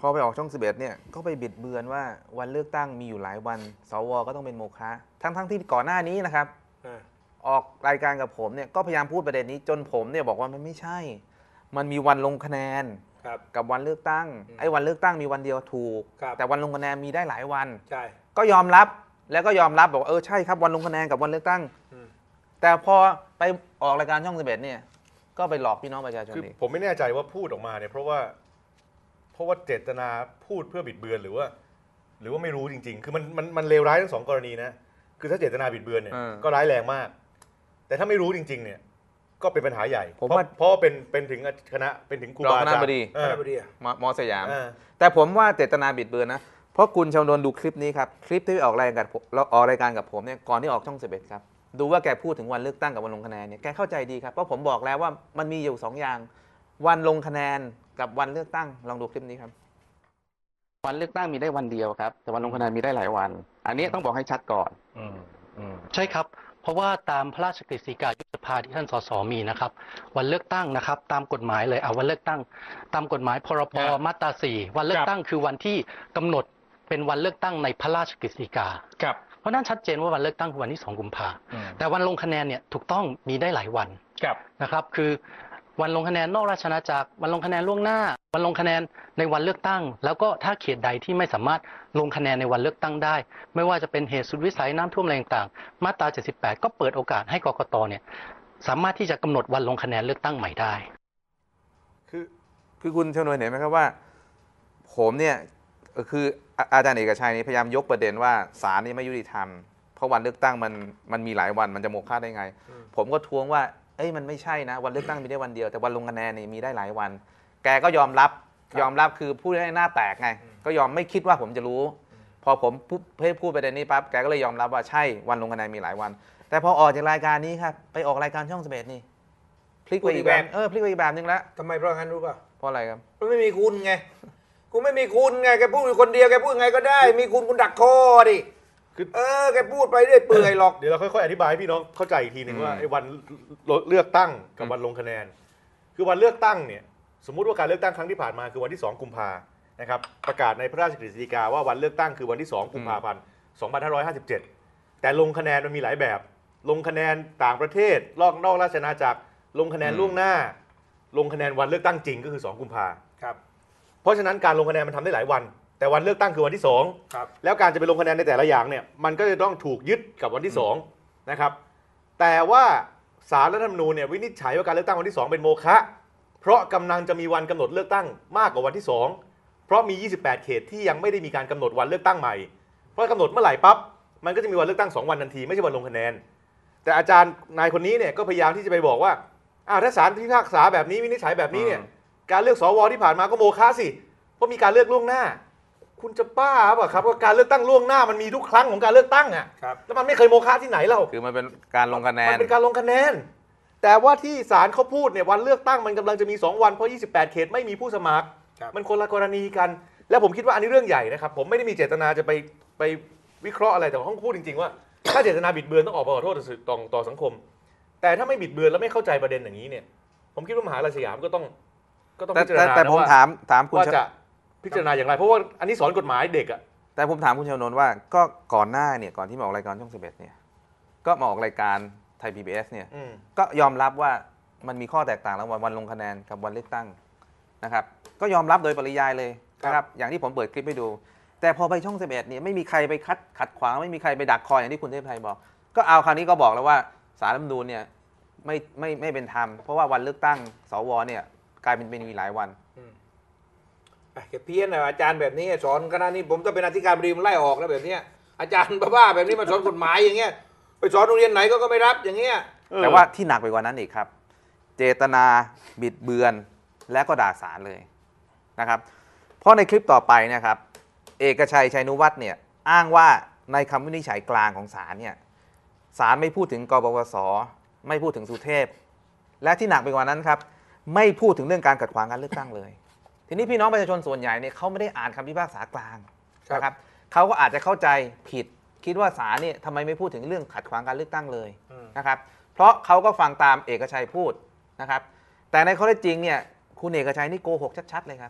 พอไปออกช่องสิบเอ็ดเนี่ยก็ไปบิดเบือนว่าวันเลือกตั้งมีอยู่หลายวันสวก็ต้องเป็นโมฆะทั้งๆที่ก่อนหน้านี้นะครับอ่าออกรายการกับผมเนี่ยก็พยายามพูดประเด็นนี้จนผมเนี่ยบอกว่ามันไม่ใช่ มันมีวันลงคะแนนครับกับวันเลือกตั้งอืมไอ้วันเลือกตั้งมีวันเดียวถูกครับแต่วันลงคะแนนมีได้หลายวันใช่ก็ยอมรับแล้วก็ยอมรับบอกว่าเออใช่ครับวันลงคะแนนกับวันเลือกตั้งอืมแต่พอไปออกรายการช่องสิบเอ็ดเนี่ยก็ไปหลอกพี่น้องประชาชนคืออีกผมไม่แน่ใจว่าพูดออกมาเนี่ยเพราะว่าเพราะว่าเจตนาพูดเพื่อบิดเบือนหรือว่า หรือว่าไม่รู้จริง ๆ คือมันมันมันเลวร้ายทั้งสองกรณีนะคือถ้าเจตนาบิดเบือนเนี่ยก็ร้ายแรงมาก แต่ถ้าไม่รู้จริง ๆ เนี่ยก็เป็นปัญหาใหญ่ผมเพราะว่าเพราะว่าเป็นเป็นถึงคณะเป็นถึงครูรองบาคอาณะจารบย์ดีเอคอณะบดีอะมมสยามเออแต่ผมว่าเจตนาบิดเบือนนะเพราะคุณชวนนท์ดูคลิปนี้ครับคลิปที่ออกรายการกับผมเราออกรายการกับผมเนี่ยก่อนที่ออกช่องสิบเอ็ดครับดูว่าแกพูดถึงวันเลือกตั้งกับวันลงคะแนนเนี่ยแกเข้าใจดีครับเพราะผมบอกแล้วว่ามันมีอยู่สองอย่าง วันลงคะแนนกับวันเลือกตั้งลองดูคลิปนี้ครับวันเลือกตั้งมีได้วันเดียวครับ แต่วันลงคะแนนมีได้หลายวัน อันนี้ต้องบอกให้ชัดก่อนอืมอืมใช่ครับ เพราะว่าตามพระราชกฤษฎีกายุบสภาที่ท่านสสมีนะครับ วันเลือกตั้งนะครับ ตามกฎหมายเลยเอาวันเลือกตั้ง ตามกฎหมายพรบครับมาตราสี่วันเลือกตั้งคือวันที่กำหนดเป็นวันเลือกตั้งในพระราชกฤษฎีกาครับเพราะนั้นชัดเจนว่าวันเลือกตั้งคือวันที่สองกุมภาอืมแต่วันลงคะแนนเนี่ยถูกต้องมีได้หลายวันครับนะครับคือวันลงคะแนนนอกราชอาณาจักรวันลงคะแนนล่วงหน้า วันลงคะแนนในวันเลือกตั้ง แล้วก็ถ้าเขตใดที่ไม่สามารถลงคะแนนในวันเลือกตั้งได้ ไม่ว่าจะเป็นเหตุสุดวิสัยน้ำท่วมอะไรต่างๆมาตราเจ็ดสิบแปดก็เปิดโอกาสให้กกตเนี่ยสามารถที่จะกำหนดวันลงคะแนนเลือกตั้งใหม่ได้คือคือคุณชนวนเห็นไหมครับว่า ผมเนี่ยเอ่อคืออาอาจารย์เอกชัยนี่พยายามยกประเด็นว่าศาลนี่ไม่ยุติธรรมเพราะวันเลือกตั้งมันมันมีหลายวันมันจะโมฆะได้ไง ผมก็ท้วงว่าเอ้ยมันไม่ใช่นะ วันเลือกตั้งมีได้วันเดียวแต่วันลงคะแนนนี่มีได้หลายวัน แกก็ยอมรับยอมรับคือพูดให้หน้าแตกไง ก็ยอมไม่คิดว่าผมจะรู้ พอผมพูดให้พูดประเด็นนี้ปั๊บแกก็เลยยอมรับว่าใช่วันลงคะแนนมีหลายวัน แต่พอออกจากรายการนี้ครับไปออกรายการช่องสิบเอ็ดนี่พลิกไปอีกแบบเออพลิกไปอีกแบบนึงแล้วทำไมเพราะงั้นรู้ป่ะเพราะอะไรครับมันไม่มีคุณไง กูไม่มีคุณไง แกพูดอยู่คนเดียว แกพูดไงก็ได้ มีคุณคุณดักคอดิคือเออ แกพูดไปเรื่อยเปื่อยหรอกเดี๋ยวเราค่อยๆอธิบายให้พี่น้องเข้าใจอีกทีหนึ่งอืมว่าไอ้วันเลือกตั้งกับวันลงคะแนน คือวันเลือกตั้งเนี่ยสมมุติว่าการเลือกตั้งครั้งที่ผ่านมาคือวันที่สองกุมภานะครับประกาศในพระราชกฤษฎีกาว่าวันเลือกตั้งคือวันที่สองกุมภาพันธ์สองพันห้าร้อยห้าสิบเจ็ดแต่ลงคะแนนมันมีหลายแบบ ลงคะแนนต่างประเทศนอกนอกราชอาณาจักรลงคะแนนล่วงหน้า ลงคะแนนวันเลือกตั้งจริงก็คือสองกุมภาครับเพราะฉะนั้นการลงคะแนนมันทำได้หลายวัน แต่วันเลือกตั้งคือวันที่สองครับแล้วการจะไปลงคะแนนในแต่ละอย่างเนี่ยมันก็จะต้องถูกยึดกับวันที่สองนะครับแต่ว่าศาลรัฐธรรมนูญเนี่ยวินิจฉัยว่าการเลือกตั้งวันที่สองเป็นโมฆะเพราะกำลังจะมีวันกำหนดเลือกตั้งมากกว่าวันที่สองเพราะมียี่สิบแปดเขตที่ยังไม่ได้มีการกำหนดวันเลือกตั้งใหม่เพราะกำหนดเมื่อไหร่ปั๊บมันก็จะมีวันเลือกตั้งสองวันทันทีไม่ใช่วันลงคะแนนแต่อาจารย์นายคนนี้เนี่ยก็พยายามที่จะไปบอกว่าอ้าวถ้าศาลพิพากษาแบบนี้วินิจฉัยแบบนี้เนี่ยการเลือกสวที่ผ่านมาก็โมฆะสิเพราะมีการเลือกล่วงหน้า คุณจะบ้าเปล่ะครับว่าการเลือกตั้งล่วงหน้ามันมีทุกครั้งของการเลือกตั้งอ่ะครับแล้วมันไม่เคยโมฆะที่ไหนเล่าคือมันเป็นการลงคะแนมัน นเป็นการลงคะแนน แต่ว่าที่ศาลเขาพูดเนี่ยวันเลือกตั้งมันกำลังจะมีสองวันเพราะยี่สิบแปดเขตไม่มีผู้สมัครครับมันคนละกรณีกัน แล้วผมคิดว่าอันนี้เรื่องใหญ่นะครับผมไม่ได้มีเจตนาจะไปไปวิเคราะห์อะไรแต่ว่าต้องพูดจริงๆว่าถ้าเจตนาบิดเบือนต้องออกมาขอโทษต่อต่อต่อสังคม แต่ถ้าไม่บิดเบือนแล้วไม่เข้าใจประเด็นอย่างนี้เนี่ยผมคิดว่ามหาลัยสยามก็ต้องก็ต้องแต่พิจารแต่ณาแต่นะผมว่าถามถามคุณว่าชจะพิจารณาอย่างไรเพราะว่าอันนี้สอนกฎหมายเด็กอ่ะแต่ผมถามคุณชวนนท์ว่าก็ก่อนหน้าเนี่ยก่อนที่มาออกรายการช่องสิบเอ็ดเนี่ยก็มาออกรายการไทย พี บี เอส เนี่ยอืมก็ยอมรับว่ามันมีข้อแตกต่างระหว่างวันลงคะแนนกับวันเลือกตั้งนะครับก็ยอมรับโดยปริยายเลยนะครับอย่างที่ผมเปิดคลิปให้ดู แต่พอไปช่องสิบเอ็ดเนี่ยไม่มีใครไปคัดขัดขวางไม่มีใครไปดักคอยอย่างที่คุณเทพไทยบอก ก็เอาคราวนี้ก็บอกแล้วว่าศาลรัฐธรรมนูญเนี่ยไม่ไม่ไม่เป็นธรรมเพราะว่าวันเลือกตั้งสวเนี่ยกลายเป็นเป็นมีหลายวันอ่ะแกเพี้ยนนะอาจารย์แบบนี้สอนคณะนี้ผมต้องเป็นอธิการบดีมันไล่ออกแล้วแบบเนี้ยอาจารย์บ้าๆแบบนี้มาสอนกฎหมายอย่างเงี้ยไปสอนโรงเรียนไหนก็ก็ไม่รับอย่างเงี้ยแต่ว่าที่หนักไปกว่านั้นอีกครับ เจตนาบิดเบือนและก็ด่าศาลเลยนะครับเพราะในคลิปต่อไปเนะครับเอกชัยชัยนุวัฒน์เนี่ยอ้างว่าในคำวินิจฉัยกลางของศาลเนี่ยศาลไม่พูดถึงกปปสไม่พูดถึงสุเทพ และที่หนักไปกว่านั้นครับไม่พูดถึงเรื่องการขัดขวางการเลือกตั้งเลย ทีนี้พี่น้องประชาชนส่วนใหญ่เนี่ยเขาไม่ได้อ่านคำพิพากษากลางนะครับเขาก็อาจจะเข้าใจผิดคิดว่าศาลเนี่ยทำไมไม่พูดถึงเรื่องขัดขวางการเลือกตั้งเลยนะครับเพราะเขาก็ฟังตามเอกชัยพูดนะครับแต่ในข้อเท็จจริงเนี่ยคุณเอกชัยนี่โกหกชัดๆเลยครับ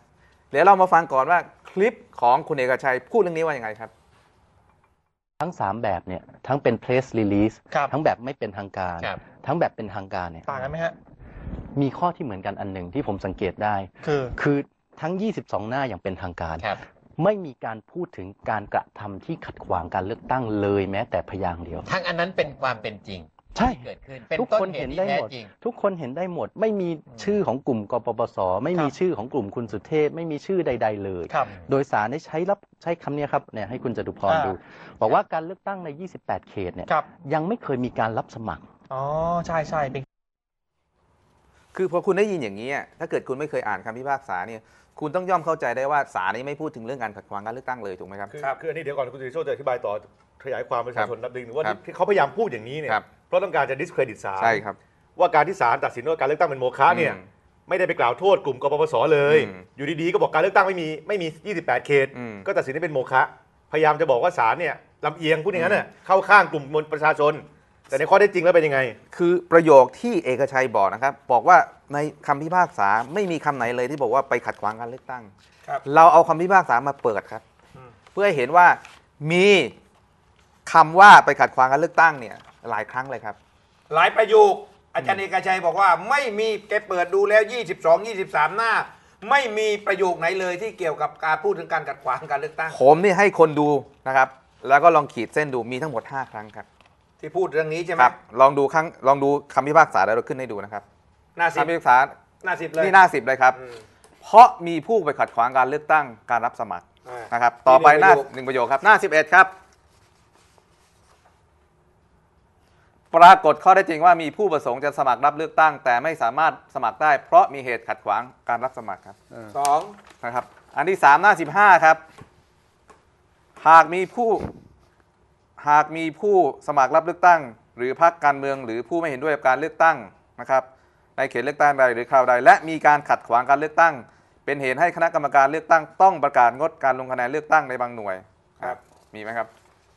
เดี๋ยวเรามาฟังก่อนว่าคลิปของคุณเอกชัยพูดเรื่องนี้ว่าอย่างไรครับทั้งสามแบบเนี่ยทั้งเป็น press release ครับทั้งแบบไม่เป็นทางการครับทั้งแบบเป็นทางการเนี่ยต่างกันไหมฮะมีข้อที่เหมือนกันอันหนึ่งที่ผมสังเกตได้คือคือทั้ง ยี่สิบสอง หน้าอย่างเป็นทางการครับไม่มีการพูดถึงการกระทำที่ขัดขวางการเลือกตั้งเลยแม้แต่พยางค์เดียวทั้งอันนั้นเป็นความเป็นจริงใช่เกิดขึ้นเป็นทุกต้นคนเหเห็ตุนที่ได้แท้หมดจริงทุกคนเห็นได้หมด ไม่มีชื่อของกลุ่มกปปส ไม่มีชื่อของกลุ่มคุณสุเทพ ไม่มีชื่อใด ๆ เลยครับโดยสารได้ใช้รับใช้คำนี้ครับเนี่ยให้คุณจตุพรอ่าดู บอกว่าการเลือกตั้งใน ยี่สิบแปด เขตเนี่ยครับยังไม่เคยมีการรับสมัครอ๋อใช่ใช่เป็นคือพอคุณได้ยินอย่างนี้อะถ้าเกิดคุณไม่เคยอ่านคำพิพากษาเนี่ยคุณต้องย่อมเข้าใจได้ว่าศาลนี้ไม่พูดถึงเรื่องการขัดขวางการเลือกตั้งเลยถูกไหมครับคือคืออันนี้เดี๋ยวก่อนคุณสุริโชติจะอธิบายต่อขยายความประชาชนนับดึงว่าครับที่เขาพยายามพูดอย่างนี้เนี่ยครับเพราะต้องการจะ discredit ศาลใช่ครับว่าการที่ศาลตัดสินว่าการเลือกตั้งเป็นโมฆะเนี่ยอืมไม่ได้ไปกล่าวโทษกลุ่มกปปสเลยอืมอยู่ดีๆก็บอกการเลือกตั้งไม่มีไม่มี ยี่สิบแปด เขตอืมก็ตัดสินให้เป็นโมฆะพยายามจะบอกว่าศาลเนี่ยลำเอียงพูดอย่างนั้นน่ะเข้าข้างกลุ่มมวลประชาชน แต่ในข้อเท็จจริงแล้วเป็นยังไงคือประโยคที่เอกชัยบอกนะครับบอกว่าในคำพิพากษาไม่มีคำไหนเลยที่บอกว่าไปขัดขวางการเลือกตั้งครับเราเอาคำพิพากษามาเปิดครับอืมเพื่อให้เห็นว่ามีคำว่าไปขัดขวางการเลือกตั้งเนี่ยหลายครั้งเลยครับหลายประโยคอาจารย์เอกชัยบอกว่าไม่มีแกเปิดดูแล้ว ยี่สิบสอง ยี่สิบสาม หน้า ไม่มีประโยคไหนเลยที่เกี่ยวกับการพูดถึงการขัดขวางการเลือกตั้งผมนี่ให้คนดูนะครับ แล้วก็ลองขีดเส้นดูมีทั้งหมดห้าครั้งครับที่พูดเรื่องนี้ใช่ไหมครับลองดูครั้งลองดูคำพิพากษาแล้วเราขึ้นให้ดูนะครับหน้าสิบคำพิพากษาหน้าสิบเลยนี่หน้าสิบเลยครับอืมเพราะมีผู้ไปขัดขวางการเลือกตั้งการรับสมัครอ่านะครับ ต่อไปหน้ามีหนึ่งประโยคครับ หน้าสิบเอ็ดครับ ปรากฏข้อได้จริงว่ามีผู้ประสงค์จะสมัครรับเลือกตั้ง แต่ไม่สามารถสมัครได้ เพราะมีเหตุขัดขวางการรับสมัครครับสองนะครับ อันที่สามหน้าสิบห้าครับ หากมีผู้หากมีผู้สมัครรับเลือกตั้ง หรือพรรคการเมือง หรือผู้ไม่เห็นด้วยกับการเลือกตั้งนะครับในเขตเลือกตั้งใดหรือคราวใด และมีการขัดขวางการเลือกตั้ง เป็นเหตุให้คณะกรรมการเลือกตั้งต้องประกาศงดการลงคะแนนเลือกตั้งในบางหน่วยครับมีไหมครับ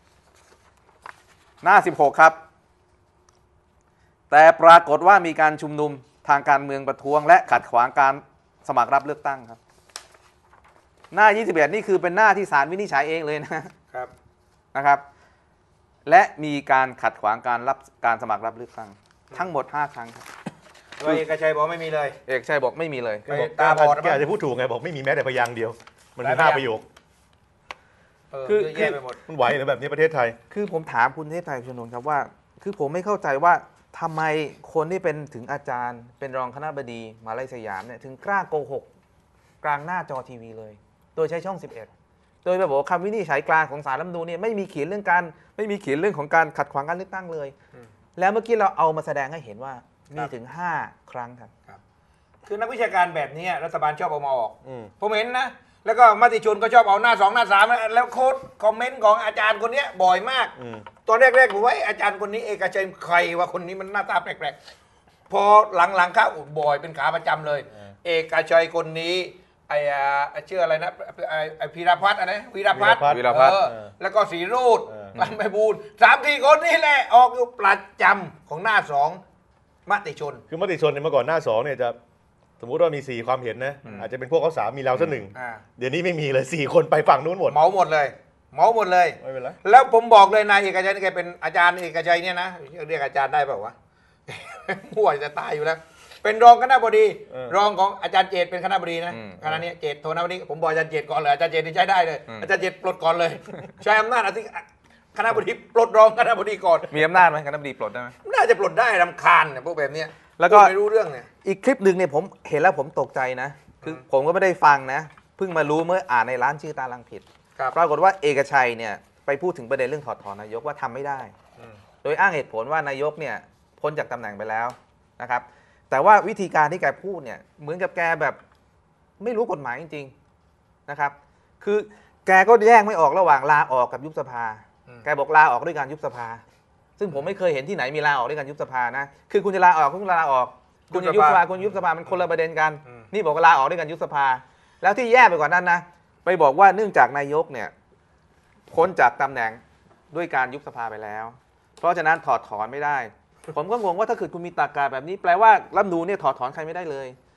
หน้าสิบหกครับ แต่ปรากฏว่ามีการชุมนุมทางการเมืองประท้วง และขัดขวางการสมัครรับเลือกตั้งครับ หน้ายี่สิบเอ็ดนี่คือเป็นหน้าที่ศาลวินิจฉัยเองเลยนะครับ นะครับ และมีการขัดขวางการรับการสมัครรับเลือกตั้ง ทั้งหมดห้าครั้งครับแล้วเอกชัยบอกไม่มีเลยเอกชัยบอกไม่มีเลยไปตาบอดนะแกอาจจะพูดถูกไงบอกไม่มีแม้แต่พยางค์เดียว มันหลามียห้าพยางค์ประโยคเออคือเยอะแยะไปหมดมันไหวเหรือแบบนี้ประเทศไทยคือผมถามคุณเทพไทยชนนท์ครับว่า คือผมไม่เข้าใจว่าทำไมคนที่เป็นถึงอาจารย์ เป็นรองคณบดีมหาลัยสยามเนี่ยถึงกล้าโกหกกลางหน้าจอทีวีเลย โดยใช้ช่องสิบเอ็ดโดยแบบบอกว่าคำวินิจฉัยกลางของศาลรัฐธรรมนูญเนี่ยไม่มีเขียนเรื่องการไม่มีเขียนเรื่องของการขัดขวางการเลือกตั้งเลยอืมแล้วเมื่อกี้เราเอามาแสดงให้เห็นว่ามีครับถึงห้าครั้งครับคือนักวิชาการแบบนี้รัฐบาลชอบเอามาออกอืมผมเห็นนะ แล้วก็มติชนก็ชอบเอาหน้าสองหน้าสามแล้วโค้ดคอมเมนต์ของอาจารย์คนเนี้ยบ่อยมากอืมตอนแรกๆผมว่าไอ้อาจารย์คนนี้เอกชัยใครว่าคนนี้มันหน้าตาแปลกๆ พอหลังๆเข้าบ่อยเป็นขาประจำเลย เอกชัยคนนี้ไอ้อ่าชื่ออะไรนะไอ้ไอ้พีรพัฒน์อะไรวีรพัฒน์วีรพัฒน์เออเออแล้วก็สีรูดเออปันไปบูลย์สามสี่คนนี่แหละออกอยู่ประจำของหน้าสองมติชนคือมติชนในยเมื่อก่อนหน้าสองเนี่ยจะสมมุติว่ามีสี่ความเห็นนะอืมอาจจะเป็นพวกเขาสามมีเราสักหนึ่งอ่าเดี๋ยวนี้ไม่มีเลยสี่คนไปฝั่งนู้นหมดเหมาหมดเลยเหมาหมดเลยไม่เป็นไรแล้วผมบอกเลยนายเอกชัยนี่แกเป็นอาจารย์เอกชัยเนี่ยนะเรียกอาจารย์ได้เปล่าวะ มั่วจะตายอยู่แล้ว เป็นรองคณบดีเออรองของอาจารย์เจตเป็นคณบดีนะอืมคณะนี้เจตโทนบดีผมบอกอาจารย์เจตก่อนเลยอาจารย์เจตนี่ใช้ได้เลยอืมอาจารย์เจตปลดก่อนเลย ใช้อำนาจอธิคณบดีปลดรองคณบดีก่อนมีอำนาจไหมคณะบดีปลดได้ไหมน่าจะปลดได้รำคาญเนี่ยพวกแบบเนี้ยแล้วก็พูดไม่รู้เรื่องเนี่ยอีกคลิปหนึ่งเนี่ยผมเห็นแล้วผมตกใจนะ คือผมก็ไม่ได้ฟังนะ เพิ่งมารู้เมื่ออ่านในร้านชื่อตาลังผิดครับปรากฏว่าเอกชัยเนี่ยไปพูดถึงประเด็นเรื่องถอดถอนนายกว่าทำไม่ได้อืมโดยอ้างเหตุผลว่านายกเนี่ยพ้นจากตำแหน่งไปแล้วนะครับ แต่ว่าวิธีการที่แกพูดเนี่ยเหมือนกับแกแบบไม่รู้กฎหมายจริงๆนะครับ คือแกก็แยกไม่ออกระหว่างลาออกกับยุบสภา แกบอกลาออกด้วยการยุบสภา ซึ่งผมไม่เคยเห็นที่ไหนมีลาออกด้วยการยุบสภานะ คือคุณจะลาออกคุณลาออก คุณจะยุบสภาคุณยุบสภามันคนละประเด็นกันอืมนี่บอกว่าลาออกด้วยการยุบสภา แล้วที่แย่ไปกว่านั้นนะไปบอกว่าเนื่องจากนายกเนี่ยพ้นจากตำแหน่งด้วยการยุบสภาไปแล้ว เพราะฉะนั้นถอดถอนไม่ได้ ผมก็งงว่าถ้าเกิดคุณมีตรรกะแบบนี้แปลว่ารัฐธรรมนูญเนี่ยถอดถอนใครไม่ได้เลย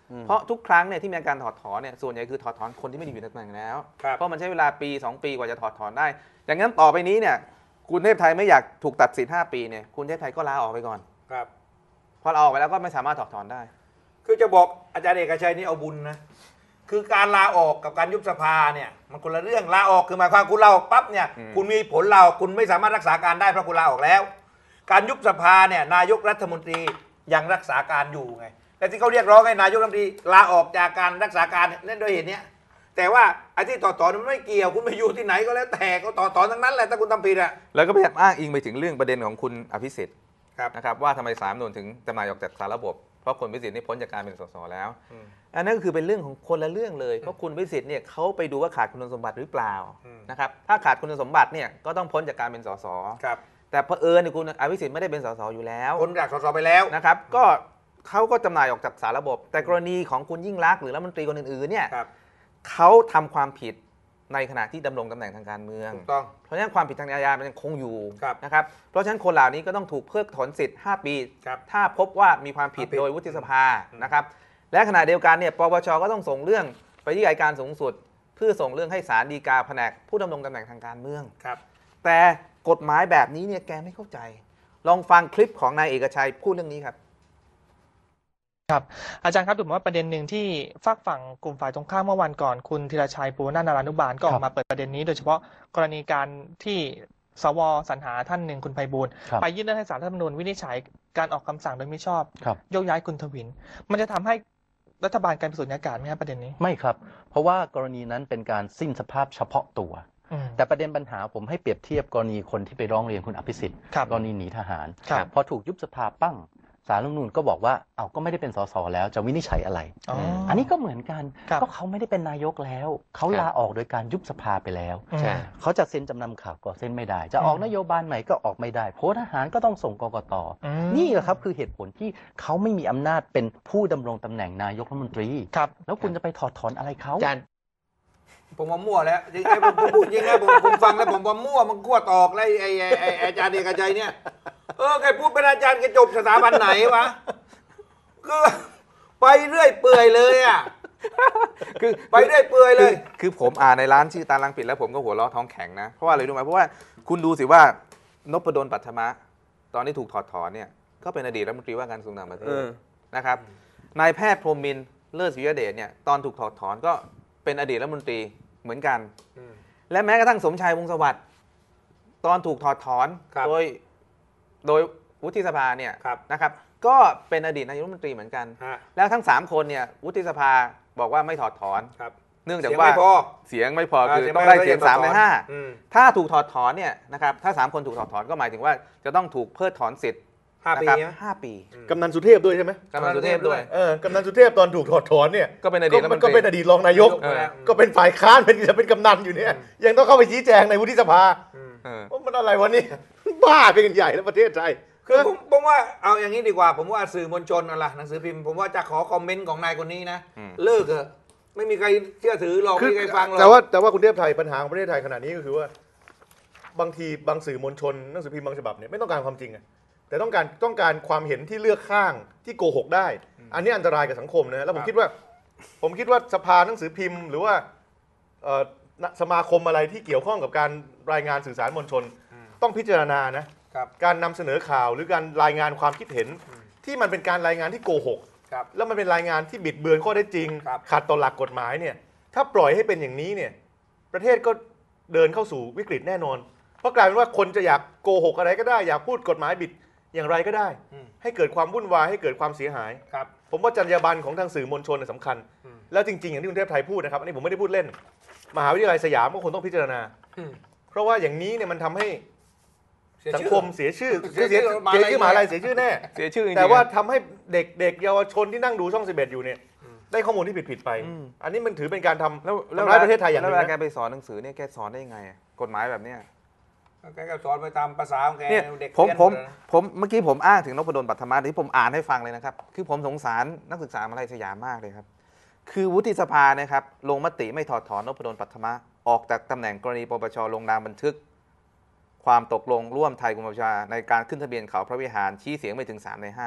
เพราะทุกครั้งเนี่ยที่มีการถอดถอนเนี่ยส่วนใหญ่คือถอดถอนคนที่ไม่ได้อยู่ในตำแหน่งแล้วเพราะมันใช้เวลาปีสองปีกว่าจะถอดถอนได้อย่างนั้นต่อไปนี้เนี่ยคุณเทพไทยไม่อยากถูกตัดสิทธิ์ห้าปีเนี่ยคุณเทพไทยก็ลาออกไปก่อนครับพอลาออกไปแล้วก็ไม่สามารถถอดถอนได้คือจะบอกอาจารย์เอกชัยนี่เอาบุญนะคือการลาออกกับการยุบสภาเนี่ยมันคนละเรื่องลาออกคือหมายความคุณลาออกปั๊บเนี่ยคุณมีผลลาออกคุณไม่สามารถรักษาการได้เพราะคุณลาออกแล้วการยุบสภาเนี่ยนายกรัฐมนตรียังรักษาการอยู่ไงแต่ที่เขาเรียกร้องให้นายกรัฐมนตรีลาออกจากการรักษาการนั่นโดยเหตุนี้แต่ว่าไอ้ที่ต่อต่อมันไม่เกี่ยวคุณไปอยู่ที่ไหนก็แล้วแต่ก็ต่อต่อทั้งนั้นแหละถ้าคุณทำผิดอะแล้วก็พยายามอ้างอิงไปถึงเรื่องประเด็นของคุณอภิสิทธิ์นะครับว่าทำไมศาลรัฐธรรมนูญถึงจำหน่ายออกจากสารระบบเพราะคุณอภิสิทธิ์นี่พ้นจากการเป็นสสแล้วอันนั้นก็คือเป็นเรื่องของคนละเรื่องเลยเพราะคุณอภิสิทธิ์เนี่ยเขาไปดูว่าขาดคุณสมบัติหรือเปล่านะครับถ้าขาดคุณสมบัติเนี่ยก็ต้องพ้นจากการเป็นสสแต่เผอิญคุณอภิสิทธิ์ไม่ได้เป็นสสอยู่แล้วพ้นจากสสไปแล้วนะครับก็เขาก็จำหน่ายออกจากสารระบบแต่กรณีของคุณยิ่งลักษณ์หรือรัฐมนตรีคนอื่นๆเนี่ยเขาทำความผิดในขณะที่ดำรงตำแหน่งทางการเมืองถูกต้องเพราะฉะนั้นความผิดทางอาญามันยังคงอยู่นะครับเพราะฉะนั้นคนเหล่านี้ก็ต้องถูกเพิกถอนสิทธิ์ห้าปีถ้าพบว่ามีความผิดโดยวุฒิสภานะครับและขณะเดียวกันเนี่ยปปชก็ต้องส่งเรื่องไปที่อัยการสูงสุดเพื่อส่งเรื่องให้ศาลฎีกาแผนกผู้ดำรงตำแหน่งทางการเมืองแต่กฎหมายแบบนี้เนี่ยแกไม่เข้าใจลองฟังคลิปของนายเอกชัยพูดเรื่องนี้ครับครับอาจารย์ครับดูเหมือนว่าประเด็นหนึ่งที่ฝากฝั่งกลุ่มฝ่ายตรงข้ามเมื่อวันก่อนคุณธีรชัย ภูวนาถ นารานุบาลก็ออกมาเปิดประเด็นนี้โดยเฉพาะกรณีการที่สวสรรหาท่านหนึ่งคุณไพบูลย์ไปยื่นเรื่องให้ศาลรัฐธรรมนูญวินิจฉัยการออกคำสั่งโดยมิชอบโยกย้ายคุณทวินมันจะทำให้รัฐบาลกลายเป็นสุญญากาศไหมครับประเด็นนี้ไม่ครับเพราะว่ากรณีนั้นเป็นการสิ้นสภาพเฉพาะตัวแต่ประเด็นปัญหาผมให้เปรียบเทียบกรณีคนที่ไปร้องเรียนคุณอภิสิทธิ์กรณีหนีทหารพอถูกยุบสภาปั้งศาลรัฐธรรมนูญก็บอกว่าเอาก็ไม่ได้เป็นสสแล้วจะวินิจฉัยอะไร อ, อันนี้ก็เหมือนกันก็เขาไม่ได้เป็นนายกแล้วเขาลาออกโดยการยุบสภาไปแล้วเขาจะเซ็นจำนำข่าวก็เซ็นไม่ได้จะออกนโยบายใหม่ก็ออกไม่ได้โพสทหารก็ต้องส่งกกต.นี่แหละครับคือเหตุผลที่เขาไม่มีอำนาจเป็นผู้ดำรงตำแหน่งนายกรัฐมนตรีแล้วคุณจะไปถอดถอนอะไรเขาผมว่ามั่วแล้วจริงๆผมพูดจริงนะผมผมฟังแล้วผมว่ามั่วมันขั้วตอกเลยไอ้ไอ้อาจารย์เอกชัยเนี่ยเออใครพูดเป็นอาจารย์แกจบสถาบันไหนวะคือไปเรื่อยเปื่อยเลยอ่ะคือไปเรื่อยเปื่อยเลยคือผมอ่านในร้านชื่อตาลังปิดแล้วผมก็หัวเราะท้องแข็งนะเพราะว่าอะไรรู้ไหมเพราะว่าคุณดูสิว่านพดลปัทมะตอนที่ถูกถอดถอนเนี่ยก็เป็นอดีตรัฐมนตรีว่าการกระทรวงต่างประเทศนะครับนายแพทย์พรหมินทร์เลิศศิริยเดชเนี่ยตอนถูกถอดถอนก็เป็นอดีตรัฐมนตรีเหมือนกันและแม้กระทั่งสมชายวงศ์สวัสดิ์ตอนถูกถอดถอนโดยโดยวุฒิสภาเนี่ยนะครับก็เป็นอดีตนายกรัฐมนตรีเหมือนกันแล้วทั้งสามคนเนี่ยวุฒิสภาบอกว่าไม่ถอดถอนเนื่องจากว่าเสียงไม่พอคือต้องได้เสียงสามในห้าถ้าถูกถอดถอนเนี่ยนะครับถ้าสามคนถูกถอดถอนก็หมายถึงว่าจะต้องถูกเพิกถอนสิทธิ์ห้าปีห้าปีกำนันสุเทพด้วยใช่ไหมกำนันสุเทพด้วยเออกำนันสุเทพตอนถูกถอดถอนเนี่ยก็เป็นอดีตก็เป็นอดีตรองนายกก็เป็นฝ่ายค้านเป็นจะเป็นกำนันอยู่เนี่ยยังต้องเข้าไปชี้แจงในวุฒิสภาว่ามันอะไรวะนี่บ้าเป็นกันใหญ่แล้วประเทศไทยคือผมผมว่าเอาอย่างนี้ดีกว่าผมว่าสื่อมวลชนอะไรหนังสือพิมพ์ผมว่าจะขอคอมเมนต์ของนายคนนี้นะเลิกเถอะไม่มีใครเชื่อถือหรอกไม่มีใครฟังหรอกแต่ว่าแต่ว่าคุณเทพไทยปัญหาของประเทศไทยขนาดนี้ก็คือว่าบางทีบางสื่อมวลชนหนังสือพิมพ์บางฉบับเนี่ยไม่ต้องการความจริงอะแต่ต้องการต้องการความเห็นที่เลือกข้างที่โกหกได้อันนี้อันตรายกับสังคมนะแล้วผมคิดว่าผมคิดว่าสภาหนังสือพิมพ์หรือว่าสมาคมอะไรที่เกี่ยวข้องกับการรายงานสื่อสารมวลชนต้องพิจารณานะการนำเสนอข่าวหรือการรายงานความคิดเห็นที่มันเป็นการรายงานที่โกหกแล้วมันเป็นรายงานที่บิดเบือนข้อเท็จจริงขัดต่อหลักกฎหมายเนี่ยถ้าปล่อยให้เป็นอย่างนี้เนี่ยประเทศก็เดินเข้าสู่วิกฤตแน่นอนเพราะกลายเป็นว่าคนจะอยากโกหกอะไรก็ได้อยากพูดกฎหมายบิดอย่างไรก็ได้ให้เกิดความวุ่นวายให้เกิดความเสียหายผมว่าจรรยาบรรณของทางสื่อมวลชนสำคัญแล้วจริงๆอย่างที่คุณเทพไทยพูดนะครับอันนี้ผมไม่ได้พูดเล่นมหาวิทยาลัยสยามก็คงต้องพิจารณาเพราะว่าอย่างนี้เนี่ยมันทำให้สังคมเสียชื่อเสียชื่อมหาวิทยาลัยเสียชื่อแน่เสียชื่อแต่ว่าทำให้เด็กๆเยาวชนที่นั่งดูช่องสิบเอ็ดอยู่เนี่ยได้ข้อมูลที่ผิดๆไปอันนี้มันถือเป็นการทำทำร้ายประเทศไทยอย่างนึงแล้วเวลาแกไปสอนหนังสือเนี่ยแกสอนได้ยังไงกฎหมายแบบเนี้ยแกก็สอนไปตามภาษาของแกเด็กผมผมผมเมื่อกี้ผมอ้างถึงนพดลปัทมะที่ผมอ่านให้ฟังเลยนะครับคือผมสงสารนักศึกษามหาวิทยาลัยสยามมากเลยครับคือวุฒิสภานะครับลงมติไม่ถอดถอนนพดลปัทมะออกจากตำแหน่งกรณีปปชลงนามบันทึกความตกลงร่วมไทยกัมพูชาในการขึ้นทะเบียนเขาพระวิหารชี้เสียงไม่ถึงสามในห้า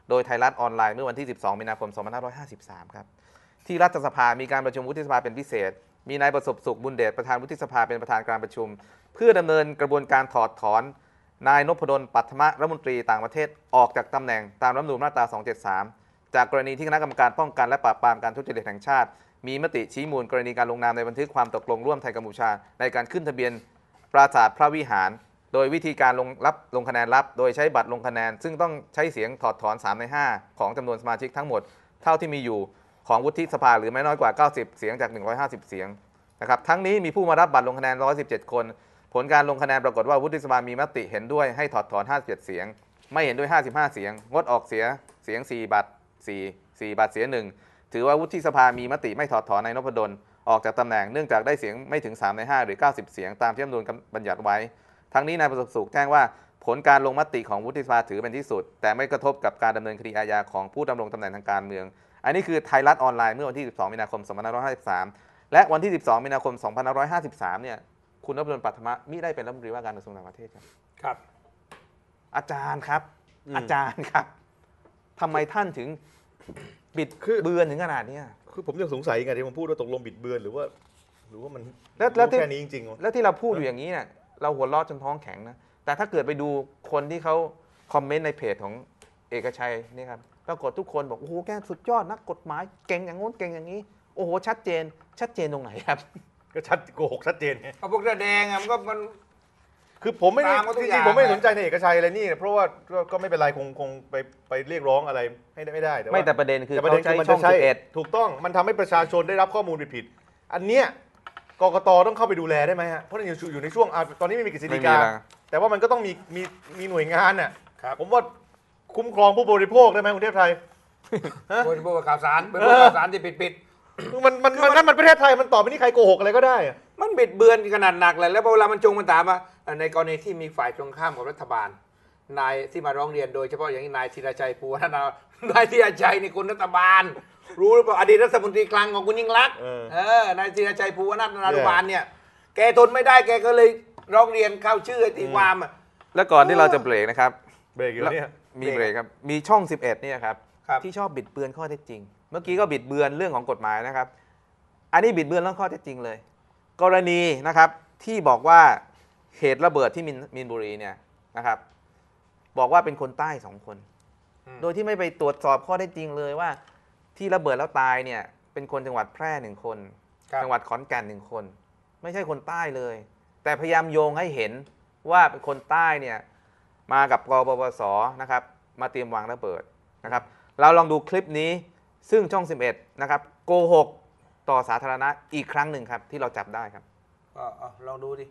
โดยไทยรัฐออนไลน์เมื่อวันที่สิบสองมีนาคมสองพันห้าร้อยห้าสิบสามครับที่รัฐสภามีการประชุมวุฒิสภาเป็นพิเศษมีนายประสบสุขบุญเดชประธานวุฒิสภาเป็นประธานการประชุมเพื่อดำเนินกระบวนการถอดถอนนายนพดลปัทมรัฐมนตรีต่างประเทศออกจากตำแหน่งตามรัฐธรรมนูญมาตราสองร้อยเจ็ดสิบสามจากกรณีที่คณะกรรมการป้องกันและปราบปรามการทุจริตแห่งชาติมีมติชี้มูลกรณีการลงนามในบันทึกความตกลงร่วมไทยกัมพูชาในการขึ้นทะเบียนปราสาทพระวิหารโดยวิธีการลงรับลงคะแนนลับโดยใช้บัตรลงคะแนนซึ่งต้องใช้เสียงถอดถอนสามในห้าของจำนวนสมาชิกทั้งหมดเท่าที่มีอยู่ของวุฒิสภาหรือไม่น้อยกว่าเก้าสิบเสียงจากหนึ่งร้อยห้าสิบเสียงนะครับทั้งนี้มีผู้มารับบัตรลงคะแนนหนึ่งร้อยสิบเจ็ดคนผลการลงคะแนนปรากฏว่าวุฒิสภามีมติเห็นด้วยให้ถอดถอนห้าสิบเจ็ดเสียงไม่เห็นด้วยห้าสิบห้าเสียงงดออกเสียเสียงสี่บัตรสี่ สี่บัตรเสียหนึ่งถือว่าวุฒิสภามีมติไม่ถอดถอนนายนพดลออกจากตำแหน่งเนื่องจากได้เสียงไม่ถึงสามในห้าหรือเก้าสิบเสียงตามที่รัฐธรรมนูญบัญญัติไว้ทั้งนี้นายประสบสุขแจ้งว่าผลการลงมติของวุฒิสภาถือเป็นที่สุดแต่ไม่กระทบกับการดำเนินคดีอาญาของผู้ดำรงตำแหน่งทางการเมืองอันนี้คือไทยรัฐออนไลน์เมื่อวันที่สิบสองมีนาคมสองพันห้าร้อยห้าสิบสามและวันที่สิบสองมีนาคมสองพันห้าร้อยห้าสิบสามเนี่ยคุณนพดลปัทมมิได้เป็นรัฐมนตรีว่าการกระทรวงต่างประเทศครับครับอาจารย์ครับอาจารย์ครับทำไมท่านถึงบิดเบือนถึงขนาดนี้คือผมยังสงสัยไงที่ผมพูดว่าตกลงบิดเบือนหรือว่าหรือว่ามันแล้วแค่นี้จริงๆแล้วที่เราพูดอยู่อย่างนี้เนี่ยเราหัวเราะจนท้องแข็งนะแต่ถ้าเกิดไปดูคนที่เขาคอมเมนต์ในเพจของเอกชัยนี่ครับปรากฏทุกคนบอกโอ้โหแกสุดยอดนักกฎหมายเก่งอย่างงู้นเก่งอย่างนี้โอ้โหชัดเจนชัดเจนตรงไหนครับก็ชัดโกหกชัดเจนไงพวกเสื้อแดงอ่ะมันก็มันคือผมไม่ได้จริงๆผมไม่สนใจในเอกชัยอะไรนี่เพราะว่าก็ไม่เป็นไรคงคงไปไปเรียกร้องอะไรให้ไม่ได้แต่ไม่แต่ประเด็นคือประเด็นคือมันจะใช่ถูกต้องมันทำให้ประชาชนได้รับข้อมูลผิดๆอันเนี้ยกกต.ต้องเข้าไปดูแลได้ไหมฮะเพราะอยู่อยู่ในช่วงตอนนี้ไม่มีกฤษฎีกาแต่ว่ามันก็ต้องมีมีมีหน่วยงานน่ะผมว่าคุ้มครองผู้บริโภคได้ไหมกรุงเทพไทยบริโภคข่าวสารบริโภคข่าวสารที่ผิดๆมันมันมันมันประเทศไทยมันต่อไปนี้ใครโกหกอะไรก็ได้มันบิดเบือนขนาดหนักเลยแล้วเวลามันจงมันถามว่าในกรณีที่มีฝ่ายตรงข้ามกับรัฐบาลนายที่มาร้องเรียนโดยเฉพาะอย่างนี้นายธีรชัยภูวนาถนายธีรชัยนี่คุณรัฐบาลรู้หรือเปล่าอดีตรัฐมนตรีคลังของคุณยิ่งรักษณ์เออนายธีรชัยภูวนาถนานุบาลเนี่ยแกทนไม่ได้แกก็เลยร้องเรียนเข้าชื่อตีความอ่ะแล้วก่อนที่เราจะเบรกนะครับเบรกอยู่เนี่ยมีเบรกครับมีช่องสิบเอ็ดเนี่ยครับที่ชอบบิดเบือนข้อเท็จจริงเมื่อกี้ก็บิดเบือนเรื่องของกฎหมายนะครับอันนี้บิดเบือนเรื่องข้อเท็จจริงเลยกรณีนะครับที่บอกว่าเหตุระเบิดที่มีนบุรีเนี่ยนะครับบอกว่าเป็นคนใต้สองคนโดยที่ไม่ไปตรวจสอบข้อเท็จจริงเลยว่าที่ระเบิดแล้วตายเนี่ยเป็นคนจังหวัดแพร่หนึ่งคนจังหวัดขอนแก่นหนึ่งคนไม่ใช่คนใต้เลยแต่พยายามโยงให้เห็นว่าเป็นคนใต้เนี่ยมากับกปปสนะครับมาเตรียมวางระเบิดนะครับเราลองดูคลิปนี้ซึ่งช่องสิบเอ็ดนะครับโกหกต่อสาธารณะอีกครั้งหนึ่งครับที่เราจับได้ครับอ๋อลองดูดิ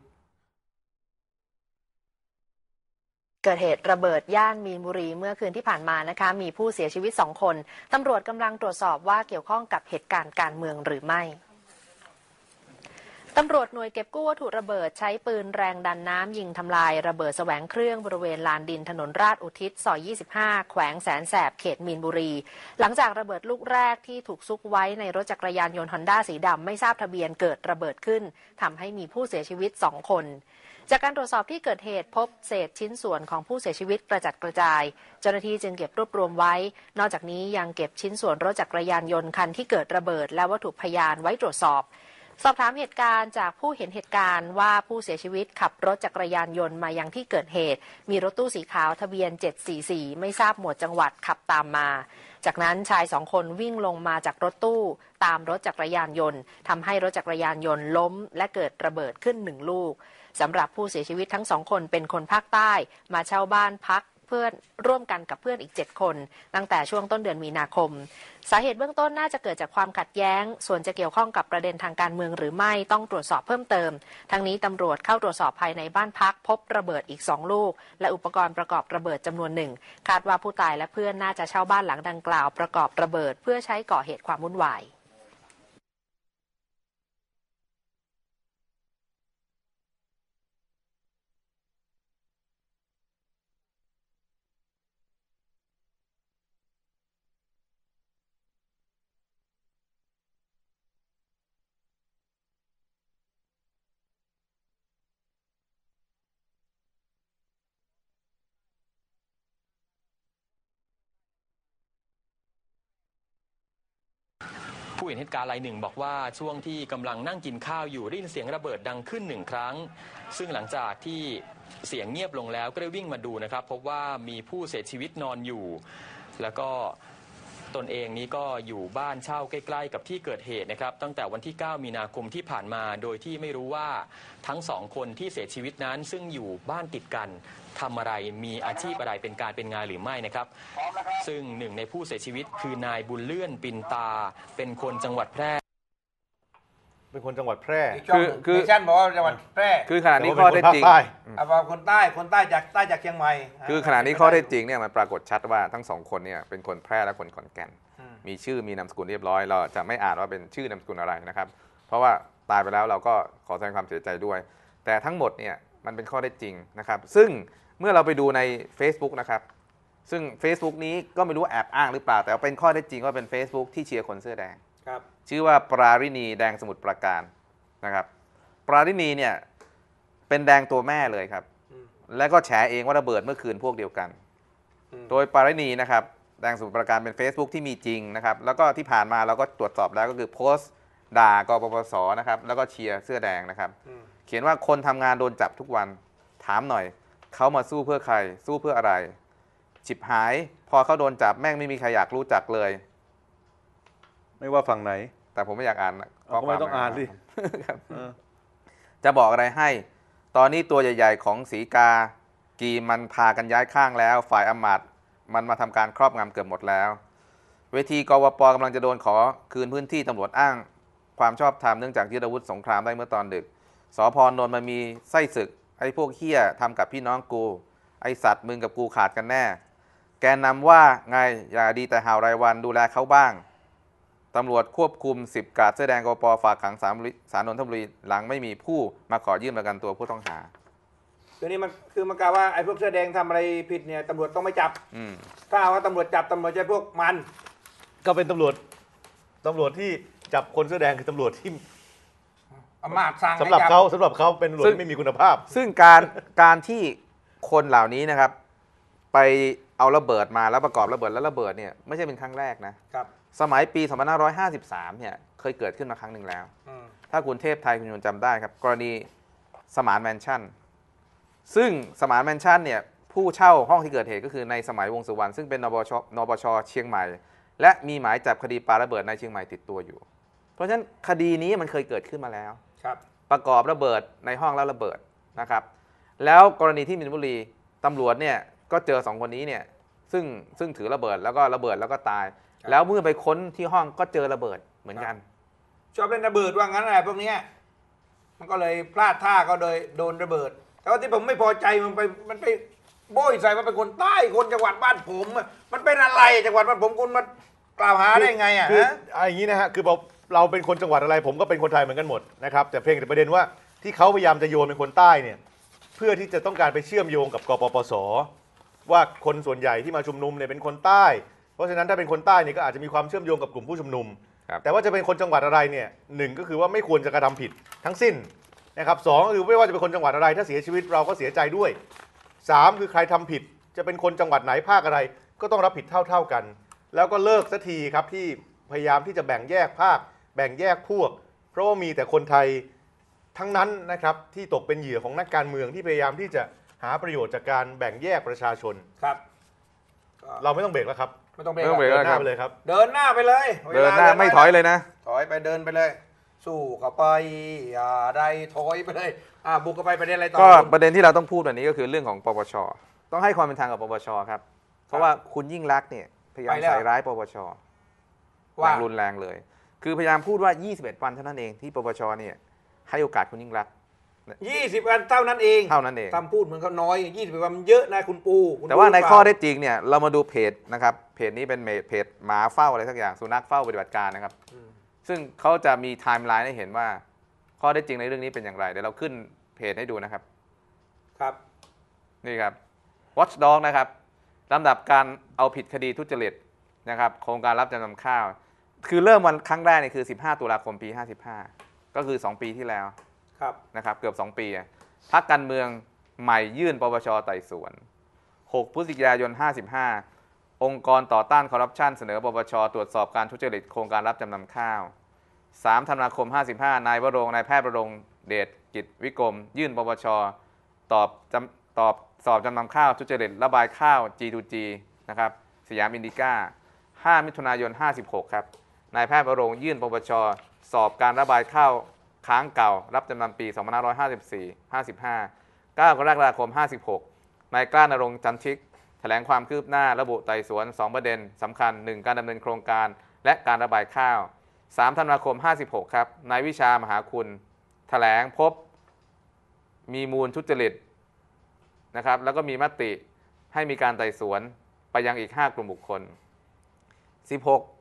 เกิดเหตุระเบิดย่านมีนบุรีเมื่อคืนที่ผ่านมานะคะมีผู้เสียชีวิตสองคนตำรวจกำลังตรวจสอบว่าเกี่ยวข้องกับเหตุการณ์การเมืองหรือไม่ตำรวจหน่วยเก็บกู้วัตถุระเบิดใช้ปืนแรงดันน้ำยิงทำลายระเบิดแสวงเครื่องบริเวณลานดินถนนราชอุทิศซอยยี่สิบห้าแขวงแสนแสบเขตมีนบุรีหลังจากระเบิดลูกแรกที่ถูกซุกไว้ในรถจักรยานยนต์ฮอนด้าสีดำไม่ทราบทะเบียนเกิดระเบิดขึ้นทำให้มีผู้เสียชีวิตสองคนจากการตรวจสอบที่เกิดเหตุพบเศษชิ้นส่วนของผู้เสียชีวิตกระจัดกระจายเจ้าหน้าที่จึงเก็บรวบรวมไว้นอกจากนี้ยังเก็บชิ้นส่วนรถจักรยานยนต์คันที่เกิดระเบิดและวัตถุพยานไว้ตรวจสอบสอบถามเหตุการณ์จากผู้เห็นเหตุการณ์ว่าผู้เสียชีวิตขับรถจักรยานยนต์มายังที่เกิดเหตุมีรถตู้สีขาวทะเบียนเจ็ดสี่สี่ไม่ทราบหมวดจังหวัดขับตามมาจากนั้นชายสองคนวิ่งลงมาจากรถตู้ตามรถจักรยานยนต์ทำให้รถจักรยานยนต์ล้มและเกิดระเบิดขึ้นหนึ่งลูกสำหรับผู้เสียชีวิตทั้งสองคนเป็นคนภาคใต้มาเช่าบ้านพักเพื่อนร่วมกันกับเพื่อนอีกเจ็ดคนตั้งแต่ช่วงต้นเดือนมีนาคมสาเหตุเบื้องต้นน่าจะเกิดจากความขัดแย้งส่วนจะเกี่ยวข้องกับประเด็นทางการเมืองหรือไม่ต้องตรวจสอบเพิ่มเติมทั้งนี้ตำรวจเข้าตรวจสอบภายในบ้านพักพบระเบิดอีกสองลูกและอุปกรณ์ประกอบระเบิดจำนวนหนึ่งคาดว่าผู้ตายและเพื่อนน่าจะเช่าบ้านหลังดังกล่าวประกอบระเบิดเพื่อใช้ก่อเหตุความวุ่นวายผู้เห็นเหตุการณ์รายหนึ่งบอกว่าช่วงที่กำลังนั่งกินข้าวอยู่ได้ยินเสียงระเบิดดังขึ้นหนึ่งครั้งซึ่งหลังจากที่เสียงเงียบลงแล้วก็ได้วิ่งมาดูนะครับพบว่ามีผู้เสียชีวิตนอนอยู่แล้วก็ตนเองนี้ก็อยู่บ้านเช่าใกล้ๆกับที่เกิดเหตุนะครับตั้งแต่วันที่เก้ามีนาคมที่ผ่านมาโดยที่ไม่รู้ว่าทั้งสองคนที่เสียชีวิตนั้นซึ่งอยู่บ้านติดกันทำอะไรมีอาชีพอะไรเป็นการเป็นงานหรือไม่นะครับซึ่งหนึ่งในผู้เสียชีวิตคือนายบุญเลื่อนปินตาเป็นคนจังหวัดแพร่เป็นคนจังหวัดแพร่คือคือท่านบอกว่าจังหวัดแพร่คือขณะนี้ข้อเท็จจริงเอาคนใต้คนใต้จากใต้จากเชียงใหม่คือขณะนี้ข้อเท็จจริงเนี่ยมันปรากฏชัดว่าทั้งสองคนเนี่ยเป็นคนแพร่และคนขอนแก่นมีชื่อมีนามสกุลเรียบร้อยเราจะไม่อ่านว่าเป็นชื่อนามสกุลอะไรนะครับเพราะว่าตายไปแล้วเราก็ขอแสดงความเสียใจด้วยแต่ทั้งหมดเนี่ยมันเป็นข้อเท็จจริงนะครับซึ่งเมื่อเราไปดูใน Facebook นะครับซึ่ง Facebook นี้ก็ไม่รู้แอบอ้างหรือเปล่าแต่เป็นข้อเท็จจริงว่าเป็น Facebook ที่เชียร์คนเสื้อแดงชื่อว่าปราริณีแดงสมุทรปราการนะครับปราริณีเนี่ยเป็นแดงตัวแม่เลยครับแล้วก็แฉเองว่าระเบิดเมื่อคืนพวกเดียวกันโดยปราริณีนะครับแดงสมุทรปราการเป็น Facebook ที่มีจริงนะครับแล้วก็ที่ผ่านมาเราก็ตรวจสอบแล้วก็คือโพสต์ด่ากปปสนะครับแล้วก็เชียร์เสื้อแดงนะครับเขียนว่าคนทำงานโดนจับทุกวันถามหน่อยเขามาสู้เพื่อใครสู้เพื่ออะไรฉิบหายพอเขาโดนจับแม่งไม่มีใครอยากรู้จักเลยไม่ว่าฝั่งไหนแต่ผมไม่อยากอ่านก็ไม่ต้องอ่านสิจะบอกอะไรให้ตอนนี้ตัวใหญ่ๆของศรีกากีมันพากันย้ายข้างแล้วฝ่ายอำมาตย์มันมาทำการครอบงำเกือบหมดแล้วเวทีกวปกำลังจะโดนขอคืนพื้นที่ตำรวจอ้างความชอบธรรมเนื่องจากยึดอาวุธสงครามได้เมื่อตอนดึกสพนนท์มันมีไส้ศึกไอ้พวกเหี้ยทำกับพี่น้องกูไอสัตว์มึงกับกูขาดกันแน่แกนนำว่าไงอย่าดีแต่ห่าวรายวันดูแลเขาบ้างตำรวจควบคุมสิบกาดเสื้อแดงกปฝากขังศาลนนทบุรีหลังไม่มีผู้มาขอยื่นประกันตัวผู้ต้องหาตัวนี้มันคือมันกล่าวว่าไอ้พวกเสื้อแดงทำอะไรผิดเนี่ยตำรวจต้องไม่จับถ้าเอาว่าตำรวจจับตำรวจจะพวกมันก็เป็นตำรวจตำรวจที่จับคนเสื้อแดงคือตำรวจที่อำนาจสั่งสำหรับเขาสำหรับเขาเป็นตำรวจที่ไม่มีคุณภาพซึ่งการการที่คนเหล่านี้นะครับไปเอาระเบิดมาแล้วประกอบระเบิดแล้วระเบิดเนี่ยไม่ใช่เป็นครั้งแรกนะครับสมัยปีสองพันห้าร้อยห้าสิบสามเนี่ยเคยเกิดขึ้นมาครั้งหนึ่งแล้วถ้าคุณเทพไทยคุณยนต์จำได้ครับกรณีสมานแมนชั่นซึ่งสมานแมนชั่นเนี่ยผู้เช่าห้องที่เกิดเหตุก็คือในสมัยวงสุวรรณซึ่งเป็นนปชนปชเชียงใหม่และมีหมายจับคดีปาระเบิดในเชียงใหม่ติดตัวอยู่เพราะฉะนั้นคดีนี้มันเคยเกิดขึ้นมาแล้วประกอบระเบิดในห้องแล้วระเบิดนะครับแล้วกรณีที่มีนบุรีตำรวจเนี่ยก็เจอสองคนนี้เนี่ยซึ่งซึ่งถือระเบิดแล้วก็ระเบิดแล้วก็ตายแล้วเมื่อไปค้นที่ห้องก็เจอระเบิดเหมือนกันชอบเล่นระเบิดว่างั้นอะไรพวกนี้มันก็เลยพลาดท่าก็เลยโดนระเบิดแต่ว่าที่ผมไม่พอใจมันไปมันไปโบยใส่ว่าเป็นคนใต้คนจังหวัดบ้านผมมันเป็นอะไรจังหวัดบ้านผมคุณมากล่าวหาได้ไงอ่ะคืออย่างนี้นะฮะคือบอกเราเป็นคนจังหวัดอะไรผมก็เป็นคนไทยเหมือนกันหมดนะครับแต่เพียงแต่ประเด็นว่าที่เขาพยายามจะโยนเป็นคนใต้เนี่ยเพื่อที่จะต้องการไปเชื่อมโยงกับกปปสว่าคนส่วนใหญ่ที่มาชุมนุมเนี่ยเป็นคนใต้เพราะฉะนั้นถ้าเป็นคนใต้เนี่ยก็อาจจะมีความเชื่อมโยงกับกลุ่มผู้ชุมนุมแต่ว่าจะเป็นคนจังหวัดอะไรเนี่ยหนึ่งก็คือว่าไม่ควรจะกระทำผิดทั้งสิ้นนะครับสองก็คือไม่ว่าจะเป็นคนจังหวัดอะไรถ้าเสียชีวิตเราก็เสียใจด้วยสามคือใครทำผิดจะเป็นคนจังหวัดไหนภาคอะไรก็ต้องรับผิดเท่าๆกันแล้วก็เลิกสักทีครับที่พยายามที่จะแบ่งแยกภาคแบ่งแยกพวกเพราะว่ามีแต่คนไทยทั้งนั้นนะครับที่ตกเป็นเหยื่อของนักการเมืองที่พยายามที่จะหาประโยชน์จากการแบ่งแยกประชาชนครับเราไม่ต้องเบรกแล้วครับไม่ต้องเบรกเดินหน้าไปเลยครับเดินหน้าไปเลยเดินหน้าไม่ถอยเลยนะถอยไปเดินไปเลยสู้เข้าไปอย่าได้ถอยไปเลยอ่าบุกเข้าไปประเด็นอะไรต่อก็ประเด็นที่เราต้องพูดแบบนี้ก็คือเรื่องของปปชต้องให้ความเป็นธรรมกับปปชครับเพราะว่าคุณยิ่งลักษณ์เนี่ยพยายามใส่ร้ายปปชอย่างรุนแรงเลยคือพยายามพูดว่ายี่สิบเอ็ดวันเท่านั้นเองที่ปปชเนี่ยให้โอกาสคุณยิ่งลักษณ์ยี่สิบวันเท่านั้นเองเท่านั้นเองทำพูดเหมือนเขาน้อยยี่สิบวันมันเยอะนะคุณปูแต่ว่าในข้อเท็จจริงเนี่ยเรามาดูเพจนะครับเพจนี้เป็นเพจหมาเฝ้าอะไรสักอย่างสุนัขเฝ้าปฏิบัติการนะครับซึ่งเขาจะมีไทม์ไลน์ให้เห็นว่าข้อเท็จจริงในเรื่องนี้เป็นอย่างไรเดี๋ยวเราขึ้นเพจให้ดูนะครับครับนี่ครับ Watchdog นะครับลำดับการเอาผิดคดีทุจริตนะครับโครงการรับจำนำข้าวคือเริ่มวันครั้งแรกนี่คือสิบห้าตุลาคมปีห้าสิบห้าก็คือสองปีที่แล้วนะครับเกือบสองปีพรรคการเมืองใหม่ยื่นปปชไต่สวนหกพฤศจิกายนห้าสิบห้าองค์กรต่อต้านคอร์รัปชันเสนอปปชตรวจสอบการทุจริตโครงการรับจำนำข้าวสามธันวาคมห้าสิบห้านายวรงค์นายแพทย์ประรงค์เดชกิจวิกรมยื่นปปชตอบจำตอบสอบจำนำข้าวทุจริตระบายข้าว จี ทู จี นะครับสยามอินดิก้าห้ามิถุนายนห้าสิบหกครับนายแพทย์ประรงค์ยื่นปปชสอบการระบายข้าวค้างเก่ารับจำนำปีสองพันห้าร้อยห้าสิบสี่ ห้าสิบห้า เก้ากรกฎาคมห้าสิบหกนายกล้านรงค์จันทิกแถลงความคืบหน้าระบุไต่สวนสองประเด็นสำคัญหนึ่งการดำเนินโครงการและการระบายข้าวสามธันวาคมห้าสิบหกครับนายวิชามหาคุณแถลงพบมีมูลทุจริตนะครับแล้วก็มีมติให้มีการไต่สวนไปยังอีกห้ากลุ่มบุคคลสิบหก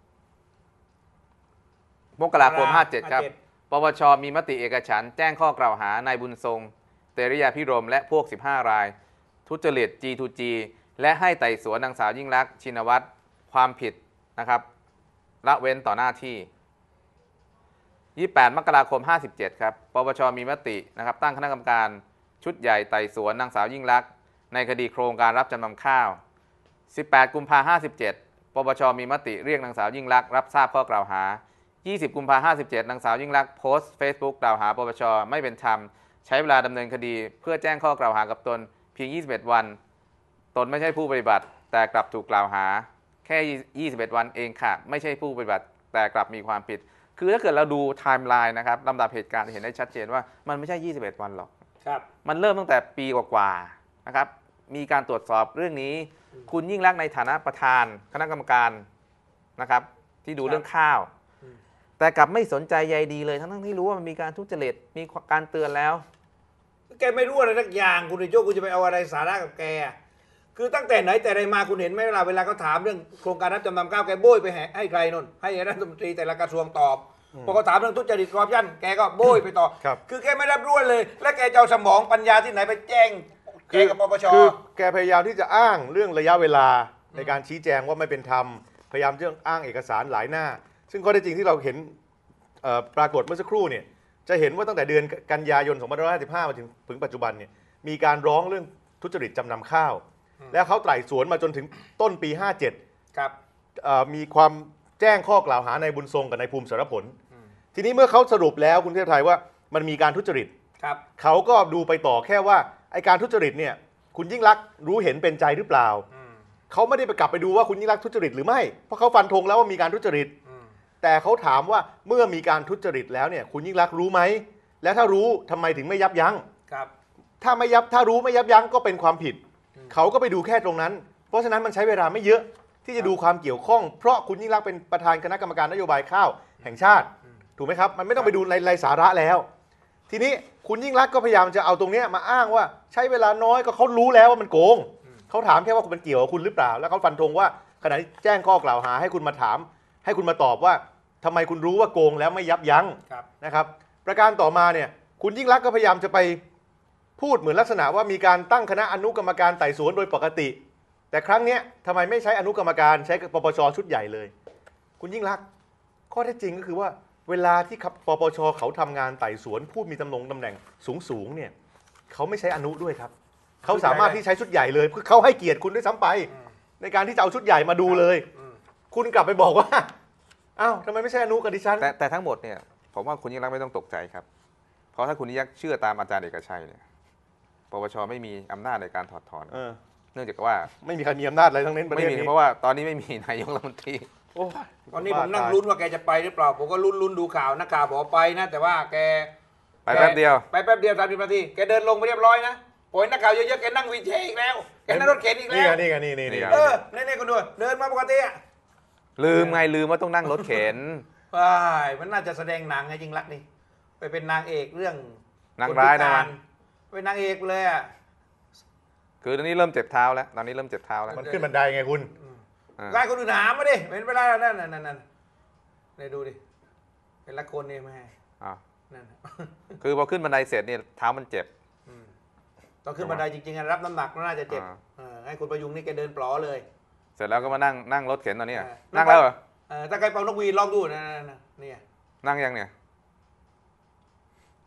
มกราคมห้าสิบเจ็ดครับปปชมีมติเอกฉันท์แจ้งข้อกล่าวหานายบุญทรงเตริยาพิรมและพวกสิบห้ารายทุจริต จี ทู จี และให้ไต่สวนนางสาวยิ่งลักษณ์ชินวัตรความผิดนะครับละเว้นต่อหน้าที่ยี่สิบแปดมกราคมห้าสิบเจ็ดครับปปชมีมตินะครับตั้งคณะกรรมการชุดใหญ่ไต่สวนนางสาวยิ่งลักษณ์ในคดีโครงการรับจำนำข้าวสิบแปดกุมภาพันธ์ห้าสิบเจ็ดปปชมีมติเรียกนางสาวยิ่งลักษณ์รับทราบข้อกล่าวหายี่สิบกุมภาพันธ์ห้าสิบเจ็ดนางสาวยิ่งลักษณ์โพสต์ Facebook กล่าวหาปปชไม่เป็นธรรมใช้เวลาดำเนินคดีเพื่อแจ้งข้อกล่าวหากับตนเพียงยี่สิบเอ็ดวันตนไม่ใช่ผู้ปฏิบัติแต่กลับถูกกล่าวหาแค่ยี่สิบเอ็ดวันเองค่ะไม่ใช่ผู้ปฏิบัติแต่กลับมีความผิดคือถ้าเกิดเราดูไทม์ไลน์นะครับลำดับเหตุการณ์เห็นได้ชัดเจนว่ามันไม่ใช่ยี่สิบเอ็ดวันหรอกครับมันเริ่มตั้งแต่ปีกว่าๆนะครับมีการตรวจสอบเรื่องนี้คุณยิ่งลักษณ์ในฐานะประธานคณะกรรมการนะครับที่ดูเรื่องข้าวแต่กลับไม่สนใจใยดีเลยทั้งๆที่รู้ว่ามันมีการทุจริตมีการเตือนแล้วแกไม่รู้อะไรสักอย่างคุณนายกคุณจะไปเอาอะไรสาระกับแกคือตั้งแต่ไหนแต่ไรมาคุณเห็นไหมเวลาเวลาเขาถามเรื่องโครงการรับจำนำข้าวแกโบยไปให้ใครนนให้รัฐมนตรีแต่ละกระทรวงตอบพอเขาถามเรื่องทุจริตคอร์รัปชันแกก็โบยไปต่อคือแกไม่รับรู้เลย และแกจะเอาสมองปัญญาที่ไหนไปแจ้งแกกับปปชคือแกพยายามที่จะอ้างเรื่องระยะเวลาในการชี้แจงว่าไม่เป็นธรรมพยายามเรื่องอ้างเอกสารหลายหน้าซึ่งข้อเท็จจริงที่เราเห็นปรากฏเมื่อสักครู่เนี่ยจะเห็นว่าตั้งแต่เดือนกันยายนสองพันห้าร้อยห้าสิบห้ามาถึงถึงปัจจุบันเนี่ยมีการร้องเรื่องทุจริตจำนำข้าวแล้วเขาไต่สวนมาจนถึงต้นปีห้าเจ็ดครับมีความแจ้งข้อกล่าวหานายบุญทรงกับนายภูมิสารผลทีนี้เมื่อเขาสรุปแล้วคุณเทพไทยว่ามันมีการทุจริตเขาก็ดูไปต่อแค่ว่าไอการทุจริตเนี่ยคุณยิ่งลักษณ์รู้เห็นเป็นใจหรือเปล่าเขาไม่ได้ไปกลับไปดูว่าคุณยิ่งลักษณ์ทุจริตหรือไม่เพราะเขาฟันธงแล้วว่ามีการทุจริตแต่เขาถามว่าเมื่อมีการทุจริตแล้วเนี่ยคุณยิ่งลักษณ์รู้ไหมแล้วถ้ารู้ทำไมถึงไม่ยับยั้งถ้าไม่ยับถ้ารู้ไม่ยับยั้งก็เป็นความผิดเขาก็ไปดูแค่ตรงนั้นเพราะฉะนั้นมันใช้เวลาไม่เยอะที่จะดูความเกี่ยวข้องเพราะคุณยิ่งลักษณ์เป็นประธานคณะกรรมการนโยบายข้าวแห่งชาติถูกไหมครับมันไม่ต้องไปดูในรายสาระแล้วทีนี้คุณยิ่งลักษณ์ก็พยายามจะเอาตรงนี้มาอ้างว่าใช้เวลาน้อยก็เขารู้แล้วว่ามันโกงเขาถามแค่ว่ามันเกี่ยวกับคุณหรือเปล่าแล้วเขาฟันธงว่าขณะที่แจ้งข้อกล่าวหาให้คุณมาถามให้คุณมาตอบว่าทำไมคุณรู้ว่าโกงแล้วไม่ยับยั้งนะครับประการต่อมาเนี่ยคุณยิ่งลักษณ์ก็พยายามจะไปพูดเหมือนลักษณะว่ามีการตั้งคณะอนุกรรมการไต่สวนโดยปกติแต่ครั้งนี้ทำไมไม่ใช้อนุกรรมการใช้ปปชชุดใหญ่เลยคุณยิ่งลักษณ์ข้อเท็จจริงก็คือว่าเวลาที่ปปชเขาทำงานไต่สวนผู้มีตำแหน่งตำแหน่งสูงสูงเนี่ยเขาไม่ใช้อนุด้วยครับเขาสามารถที่ใช้ชุดใหญ่เลยเพื่อเขาให้เกียรติคุณด้วยซ้ำไปในการที่จะเอาชุดใหญ่มาดูเลยคุณกลับไปบอกว่าอ้าวทำไมไม่ใช่อนุกับดิฉันแต่แต่ทั้งหมดเนี่ยผมว่าคุณยิ่งลักษณ์ไม่ต้องตกใจครับเพราะถ้าคุณยิ่งลักษณ์เชื่อตามอาจารย์เอกชัยเนี่ยปปชไม่มีอำนาจในการถอดถอนเนื่องจากว่าไม่มีใครมีอำนาจอะไรทั้งนั้นประเทศนี้เพราะว่าตอนนี้ไม่มีนายกรัฐมนตรีตอนนี้ผมนั่งลุ้นว่าแกจะไปหรือเปล่าผมก็ลุ้นลุ้นดูข่าวนักข่าวบอกไปนะแต่ว่าแกไปแป๊บเดียวไปแป๊บเดียวสามสิบนาทีแกเดินลงไปเรียบร้อยนะโอ้ยนักข่าวเยอะๆแกนั่งวีลแชร์อีกแล้วแกนั่งรถเข็นอีกแล้วนี่ไงนี่ไงนี่นี่เออนี่ๆคุณดูเดินมาปกติอ่ะลืมไงลืมว่าต้องนั่งรถเข็นว้ายมันน่าจะแสดงหนังไงจริงลักนี่ไปเป็นนางเอกเรื่องนางร้ายนะเป็นนางเอกเลยอ่ะคือตอนนี้เริ่มเจ็บเท้าแล้วตอนนี้เริ่มเจ็บเท้าแล้วมันขึ้นบันไดไงคุณกายคนอื่นหามาดิเป็นไปได้แล้วนั่นนั่นนั่นนี่ดูดิเป็นละคนนี่ไหมอ่านั่นคือพอขึ้นบันไดเสร็จเนี่ยเท้ามันเจ็บต้องขึ้นบันไดจริงๆรับน้ำหนักน่าจะเจ็บให้คุณประยุงนี่แกเดินปลอเลยเสร็จแล้วก็มานั่งนั่งรถเข็นตอนนี้นั่งแล้วเหรอถ้าใครเป่านกหวีดลองดูนะนี่นั่งยังเนี่ย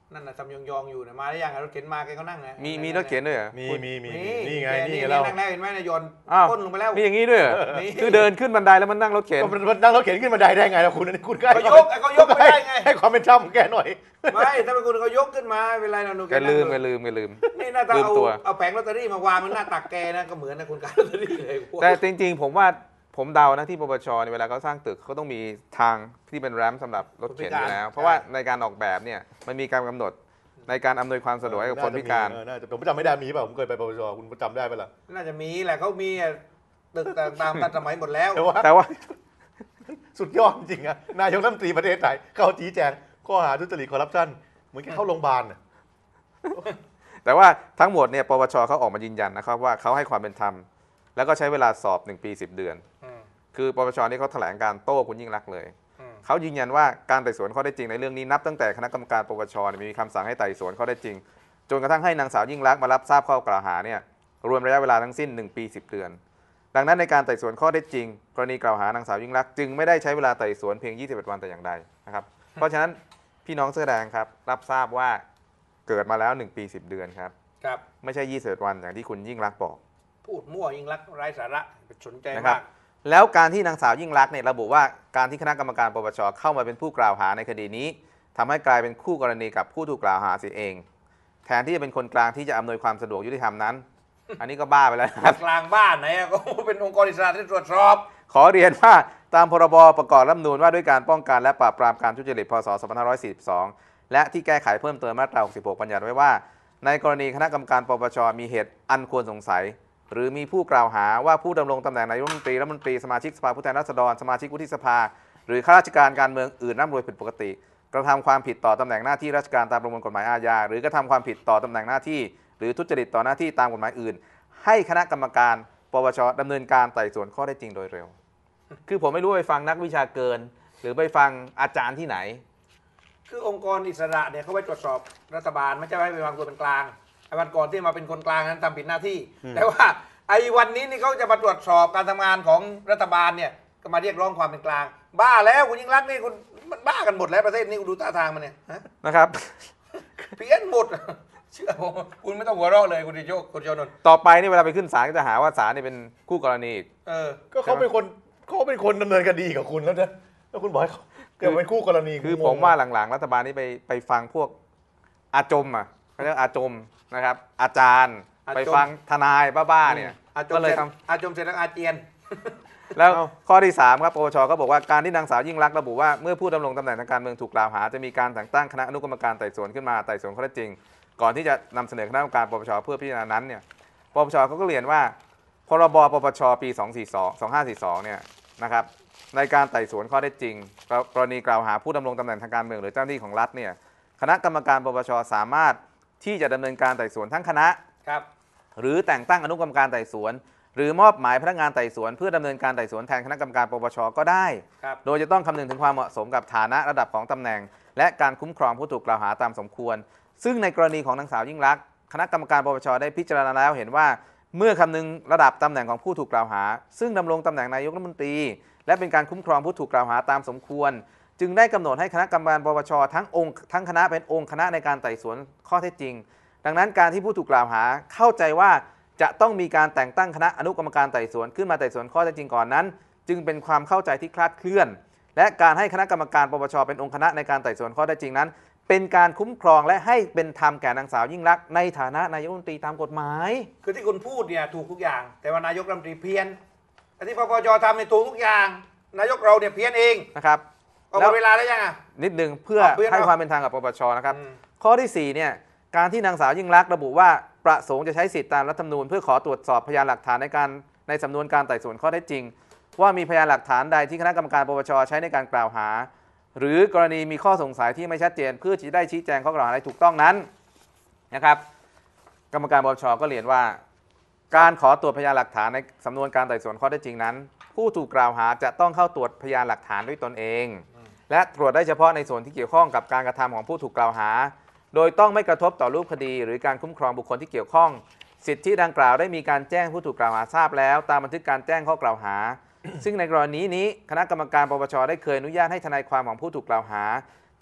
นั่นน่ะทำยองๆอยู่นะมาได้ยังรถเข็นมาแกก็นั่งนะมีมีรถเข็นด้วยเหรอมีมีมีนี่นี่ไงแกนี่นี่ไงเรานั่งแล้วเห็นไหมนายยนต์อ้าวก้นลงไปแล้วมีอย่างนี้ด้วยเหรอมีคือเดินขึ้นบันไดแล้วมันนั่งรถเข็นก็มันนั่งรถเข็นขึ้นบันไดได้ไงล่ะคุณอันนี้คุณใกล้เขายกเขายกไม่ได้ไงให้ความเป็นธรรมแกหน่อยไม่ถ้าเป็นคุณเขายกขึ้นมาเป็นไรนะหนูแกลืมแกลืมแกลืมนี่น่าจะลืมเอาตัวเอาแผงลอตเตอรี่มาวางบนหน้าตักแกนะก็เหมือนนะคุณขายลอตเตอรี่เลยแต่จริงๆผมว่าผมเดานะที่ปปชในเวลาเขาสร้างตึกเขาต้องมีทางที่เป็นแรมป์สำหรับรถเข็นอยู่แล้ว เพราะว่าในการออกแบบเนี่ยมันมีการกำหนดในการอำนวยความสะดวกให้กับคนพิการเออน่าจะผมจำไม่ได้มีเปล่าผมเคยไปปปชคุณจำได้ไหมล่ะน่าจะมีแหละเขามีตึกตามตัดสมัยหมดแล้วแต่ว่าแต่ว่าสุดยอดจริงๆอะนายกรัฐมนตรีประเทศไทยเขาชี้แจงข้อหาทุจริตคอร์รัปชันเหมือนกับเข้าโรงพยาบาลน่ะแต่ว่าทั้งหมดเนี่ยปปชเขาออกมายืนยันนะครับว่าเขาให้ความเป็นธรรมแล้วก็ใช้เวลาสอบหนึ่งปีสิบเดือน คือปปชนี่เขาแถลงการโต้คุณยิ่งรักษณ์เลยเขายืนยันว่าการไต่สวนข้อเท็จจริงในเรื่องนี้นับตั้งแต่คณะกรรมการปปชมีคำสั่งให้ไต่สวนข้อเท็จจริงจนกระทั่งให้นางสาวยิ่งรักษณ์มารับทราบข้อกล่าวหาเนี่ยรวมระยะเวลาทั้งสิ้นหนึ่งปีสิบเดือนดังนั้นในการไต่สวนข้อเท็จจริงกรณีกล่าวหานางสาวยิ่งรักษณ์จึงไม่ได้ใช้เวลาไต่สวนเพียงยี่สิบเอ็ดวันแต่อย่างใดนะครับเพราะฉะนั้นพี่น้องเสื้อแดงครับรับทราบว่าเกิดมาแล้วหนึ่งปีสิบเดือนครับครับไม่ใช่ยี่สิบเอ็ดวันอย่างที่คุณยิ่งรักษณ์บอกพูดมั่วยิ่งรักไร้สาระสนใจนะครัมาบกแล้วการที่นางสาวยิ่งรักษณ์เนี่ยระบุว่าการที่คณะกรรมการปปชเข้ามาเป็นผู้กล่าวหาในคดีนี้ทำให้กลายเป็นคู่กรณีกับผู้ถูกกล่าวหาเสียเองแทนที่จะเป็นคนกลางที่จะอำนวยความสะดวกยุติธรรมนั้น อันนี้ก็บ้าไปแล้วนะครับกลางบ้านไหนอะก็เป็นองค์กรอิสระที่ตรวจสอบขอเรียนว่าตามพรบประกอบรัฐธรรมนูญว่าด้วยการป้องกันและปราบปรามการทุจริตพ.ศ. สองพันห้าร้อยสี่สิบสองและที่แก้ไขเพิ่มเติมมาตราหกสิบหกบัญญัติไว้ว่าในกรณีคณะกรรมการปปชมีเหตุอันควรสงสัยหรือมีผู้กล่าวหาว่าผู้ดำรงตำแหน่งนายกรัฐมนตรีรัฐมนตรีสมาชิกสภาผู้แทนราษฎรสมาชิกวุฒิสภาหรือข้าราชการการเมืองอื่นร่ำรวยผิดปกติกระทำความผิดต่อตำแหน่งหน้าที่ราชการตามประมวลกฎหมายอาญาหรือกระทำความผิดต่อตำแหน่งหน้าที่หรือทุจริตต่อหน้าที่ตามกฎหมายอื่นให้คณะกรรมการปปชดำเนินการไต่สวนข้อเท็จจริงโดยเร็วคือผมไม่รู้ไปฟังนักวิชาเกินหรือไปฟังอาจารย์ที่ไหนคือองค์กรอิสระเนี่ยเขาไปตรวจสอบรัฐบาลไม่ใช่ให้ไปวางตัวเป็นกลางไอ้วันก่อนที่มาเป็นคนกลางนั้นทำผิดหน้าที่แต่ว่าไอ้วันนี้นี่เขาจะมาตรวจสอบการทำงานของรัฐบาลเนี่ยก็มาเรียกร้องความเป็นกลางบ้าแล้วคุณยิ่งรักษณ์นี่คุณมันบ้ากันหมดแล้วประเทศนี้คุณดูท่าทางมันเนี่ยนะครับเพี้ยนหมดเชื่อผมคุณไม่ต้องหัวเราะเลยคุณดิโยคุณโยนนท์ต่อไปนี่เวลาไปขึ้นศาลก็จะหาว่าศาลนี่เป็นคู่กรณีอีกเออก็เขาเป็นคนเขาเป็นคนดำเนินคดีกับคุณแล้วนะแล้วคุณบอกให้เขาเกิดเป็นคู่กรณีคือผมว่าหลังๆรัฐบาลนี่ไปไปฟังพวกอาจมอ่ะเขาเรียกอาจมนะครับอาจารย์ไปฟังทนายบ้าๆเนี่ยก็เลยทำอาจมเสร็จแล้วอาเจียนแล้วข้อที่สามครับปปชก็บอกว่าการที่นางสาวยิ่งรักษณ์ระบุว่าเมื่อผู้ดำรงตำแหน่งทางการเมืองถูกกล่าวหาจะมีการแต่งตั้งคณะอนุกรรมการไต่สวนขึ้นมาไต่สวนข้อเท็จจริงก่อนที่จะนำเสนอคณะกรรมการปปชเพื่อพิจารณานั้นเนี่ยปปชเขาก็เรียนว่าพรบปปชปีสองสี่สอง สองห้าสี่สองเนี่ยนะครับในการไต่สวนข้อเท็จจริงกรณีกล่าวหาผู้ดำรงตำแหน่งทางการเมืองหรือเจ้าหน้าที่ของรัฐเนี่ยคณะกรรมการปปชสามารถที่จะดำเนินการไต่สวนทั้งคณะครับหรือแต่งตั้งอนุกรรมการไต่สวนหรือมอบหมายพนักงานไต่สวนเพื่อดำเนินการไต่สวนแทนคณะกรรมการปปชก็ได้โดยจะต้องคำนึงถึงความเหมาะสมกับฐานะระดับของตำแหน่งและการคุ้มครองผู้ถูกกล่าวหาตามสมควรซึ่งในกรณีของนางสาวยิ่งรักษณ์คณะกรรมการปปชได้พิจารณาแล้วเห็นว่าเมื่อคำนึงระดับตำแหน่งของผู้ถูกกล่าวหาซึ่งดำรงตำแหน่งนายกรัฐมนตรีและเป็นการคุ้มครองผู้ถูกกล่าวหาตามสมควรจึงได้กำหนดให้คณะกรรมการปปชทั้งองค์ทั้งคณะเป็นองค์คณะในการไต่สวนข้อเท็จจริงดังนั้นการที่ผู้ถูกกล่าวหาเข้าใจว่าจะต้องมีการแต่งตั้งคณะอนุกรรมการไต่สวนขึ้นมาไต่สวนข้อเท็จจริงก่อนนั้นจึงเป็นความเข้าใจที่คลาดเคลื่อนและการให้คณะกรรมการปปชเป็นองค์คณะในการไต่สวนข้อเท็จจริงนั้นเป็นการคุ้มครองและให้เป็นธรรมแก่นางสาวยิ่งรักษณ์ในฐานะนายกรัฐมนตรีตามกฎหมายคือที่คุณพูดเนี่ยถูกทุกอย่างแต่ว่านายกรัฐมนตรีเพี้ยนแต่ที่ปปชทำเนี่ยถูกทุกอย่างนายกเราเนี่ยเพี้ยนเองนะครับเอาหมดเวลาแล้วยังอ่ะนิดนึงเพื่อให้ความเป็นธรรมกับปปชนะครับข้อที่สี่เนี่ยการที่นางสาวยิ่งรักษณ์ระบุว่าประสงค์จะใช้สิทธิตามรัฐธรรมนูญเพื่อขอตรวจสอบพยานหลักฐานในการในสำนวนการไต่สวนข้อเท็จจริงว่ามีพยานหลักฐานใดที่คณะกรรมการปปชใช้ในการกล่าวหาหรือกรณีมีข้อสงสัยที่ไม่ชัดเจนเพื่อจะได้ชี้แจงข้อกล่าวหาได้ถูกต้องนั้นนะครับกรรมการปปชก็เรียนว่าการขอตรวจพยานหลักฐานในสำนวนการไต่สวนข้อเท็จจริงนั้นผู้ถูกกล่าวหาจะต้องเข้าตรวจพยานหลักฐานด้วยตนเองและตรวจได้เฉพาะในส่วนที่เกี่ยวข้องกับการกระทำของผู้ถูกกล่าวหาโดยต้องไม่กระทบต่อรูปคดีหรือการคุ้มครองบุคคลที่เกี่ยวข้องสิทธิดังกล่าวได้มีการแจ้งผู้ถูกกล่าวหาทราบแล้วตามบันทึกการแจ้งข้อกล่าวหา ซึ่งในกรณีนี้คณะกรรมการปปชได้เคยอนุญาตให้ทนายความของผู้ถูกกล่าวหา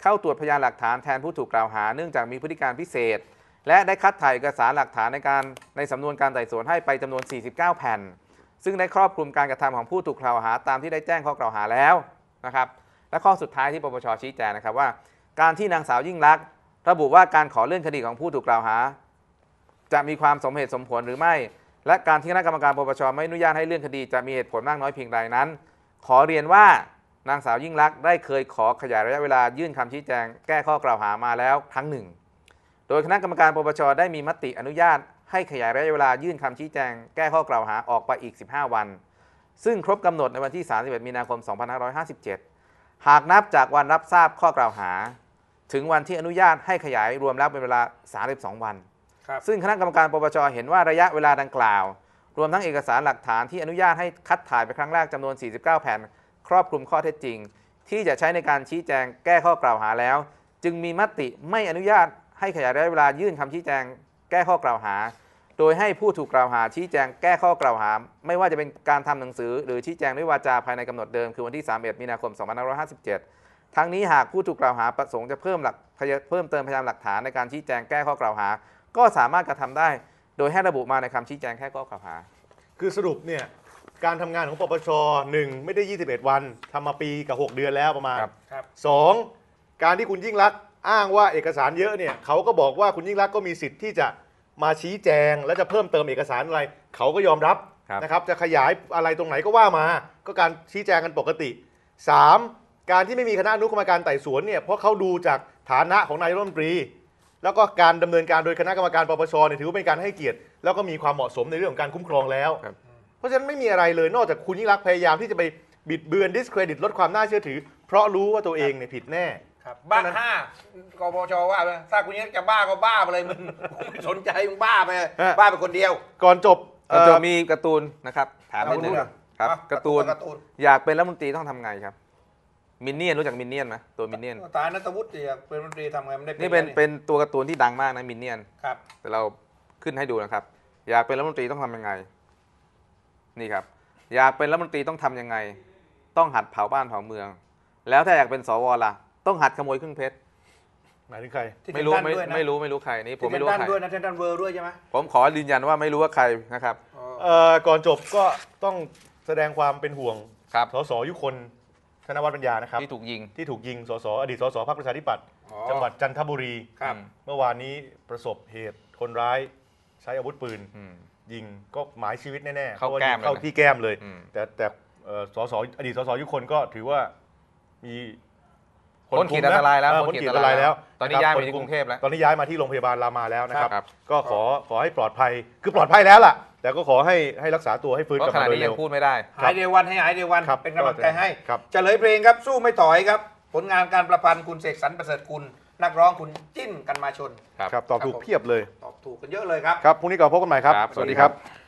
เข้าตรวจพยานหลักฐานแทนผู้ถูกกล่าวหาเนื่องจากมีพฤติการพิเศษและได้คัดถ่ายเอกสารหลักฐานในการในสำนวนการไต่สวนให้ไปจำนวน สี่สิบเก้า แผ่นซึ่งได้ครอบคลุมการกระทำของผู้ถูกกล่าวหาตามที่ได้แจ้งข้อกล่าวหาแล้วนะครับและข้อสุดท้ายที่ปปชชี้แจงนะครับว่าการที่นางสาวยิ่งลักษณ์ระบุว่าการขอเลื่อนคดีของผู้ถูกกล่าวหาจะมีความสมเหตุสมผลหรือไม่และการที่คณะกรรมการปปชไม่อนุญาตให้เลื่อนคดีจะมีเหตุผลมากน้อยเพียงใดนั้นขอเรียนว่านางสาวยิ่งลักษณ์ได้เคยขอขยายระยะเวลายื่นคำชี้แจงแก้ข้อกล่าวหามาแล้วครั้งหนึ่งโดยคณะกรรมการปปชได้มีมติอนุญาตให้ขยายระยะเวลายื่นคำชี้แจงแก้ข้อกล่าวหาออกไปอีกสิบห้าวันซึ่งครบกำหนดในวันที่สามสิบเอ็ดมีนาคมสองพันห้าร้อยห้าสิบเจ็ดหากนับจากวันรับทราบข้อกล่าวหาถึงวันที่อนุญาตให้ขยายรวมแล้วเป็นเวลาสามสิบสองวันซึ่งคณะกรรมการปปชเห็นว่าระยะเวลาดังกล่าวรวมทั้งเอกสารหลักฐานที่อนุญาตให้คัดถ่ายไปครั้งแรกจำนวนสี่สิบเก้าแผ่นครอบคลุมข้อเท็จจริงที่จะใช้ในการชี้แจงแก้ข้อกล่าวหาแล้วจึงมีมติไม่อนุญาตให้ขยายระยะเวลายื่นคำชี้แจงแก้ข้อกล่าวหาโดยให้ผู้ถูกกล่าวหาชี้แจงแก้ข้อกล่าวหาไม่ว่าจะเป็นการทำหนังสือหรือชี้แจงด้วยวาจาภายในกำหนดเดิมคือวันที่สามสิบเอ็ดมีนาคมสองพันห้าร้อยห้าสิบเจ็ดทั้งนี้หากผู้ถูกกล่าวหาประสงค์จะเพิ่มหลักเพิ่มเติมพยานหลักฐานในการชี้แจงแก้ข้อกล่าวหาก็สามารถกระทำได้โดยให้ระบุมาในคำชี้แจงแก้ข้อกล่าวหาคือสรุปเนี่ยการทำงานของปปชหนึ่งไม่ได้ยี่สิบเอ็ดวันทำมาปีกับหกเดือนแล้วประมาณสองการที่คุณยิ่งลักษณ์อ้างว่าเอกสารเยอะเนี่ยเขาก็บอกว่าคุณยิ่งลักษณ์ก็มีสิทธิ์ที่จะมาชี้แจงและจะเพิ่มเติมเอกสารอะไรเขาก็ยอมรับนะครับจะขยายอะไรตรงไหนก็ว่ามาก็การชี้แจงกันปกติสามการที่ไม่มีคณะอนุกรรมการไต่สวนเนี่ยเพราะเขาดูจากฐานะของนายรัฐมนตรีแล้วก็การดำเนินการโดยคณะกรรมการปปชเนี่ยถือว่าเป็นการให้เกียรติแล้วก็มีความเหมาะสมในเรื่องของการคุ้มครองแล้วเพราะฉะนั้นไม่มีอะไรเลยนอกจากคุณยิ่งลักษณ์พยายามที่จะไปบิดเบือน discredit ลดความน่าเชื่อถือเพราะรู้ว่าตัวเองเนี่ยผิดแน่บ้าห้ากปชว่าถ้าคุณยิ่งจะบ้าก็บ้าไปเลยมึงไม่สนใจมึงบ้าไปบ้าไปคนเดียวก่อนจบก่อนจบมีการ์ตูนนะครับถามนิดนึงครับการ์ตูนอยากเป็นรัฐมนตรีต้องทำไงครับมินเนี่ยนรู้จักมินเนี่ยนไหมตัวมินเนี่ยนตายนัทวุฒิอยากเป็นรัฐมนตรีทำไงไม่ได้นี่เป็นเป็นตัวการ์ตูนที่ดังมากนะมินเนี่ยนครับแต่เราขึ้นให้ดูนะครับอยากเป็นรัฐมนตรีต้องทำยังไงนี่ครับอยากเป็นรัฐมนตรีต้องทำยังไงต้องหัดเผาบ้านเผาเมืองแล้วถ้าอยากเป็นสวล่ะต้องหัดขโมยเครื่องเพชรหมายถึงใครไม่รู้ไม่ไม่รู้ไม่รู้ใครนี่ผมไม่รู้ใครด้วยนะเทนดันเวอร์ด้วยใช่ไหมผมขอยืนยันว่าไม่รู้ว่าใครนะครับเอ่อก่อนจบก็ต้องแสดงความเป็นห่วงครับสสยุคนธนวัฒน์ปัญญานะครับที่ถูกยิงที่ถูกยิงสสอดีตสสพรรคประชาธิปัตย์จังหวัดจันทบุรีเมื่อวานนี้ประสบเหตุคนร้ายใช้อาวุธปืนยิงก็หมายชีวิตแน่ๆเข้าแก้มเข้าที่แก้มเลยแต่แต่สสอดีตสสยุคนก็ถือว่ามีพ้นขีดอันตรายแล้วพ้นขีดอันตรายแล้วตอนนี้ย้ายมาที่กรุงเทพแล้วตอนนี้ย้ายมาที่โรงพยาบาลรามาแล้วนะครับก็ขอขอให้ปลอดภัยคือปลอดภัยแล้วล่ะแต่ก็ขอให้ให้รักษาตัวให้ฟื้นกลับมาโดยเร็วพูดไม่ได้หายเดวันให้หายเดวันเป็นกำลังใจให้จะเลยเพลงครับสู้ไม่ถอยครับผลงานการประพันธ์คุณเสกสรรประเสริฐกุลนักร้องคุณจิ้นกันมาชนครับตอบถูกเพียบเลยตอบถูกกันเยอะเลยครับครับพรุ่งนี้ก่อนพบกันใหม่ครับสวัสดีครับ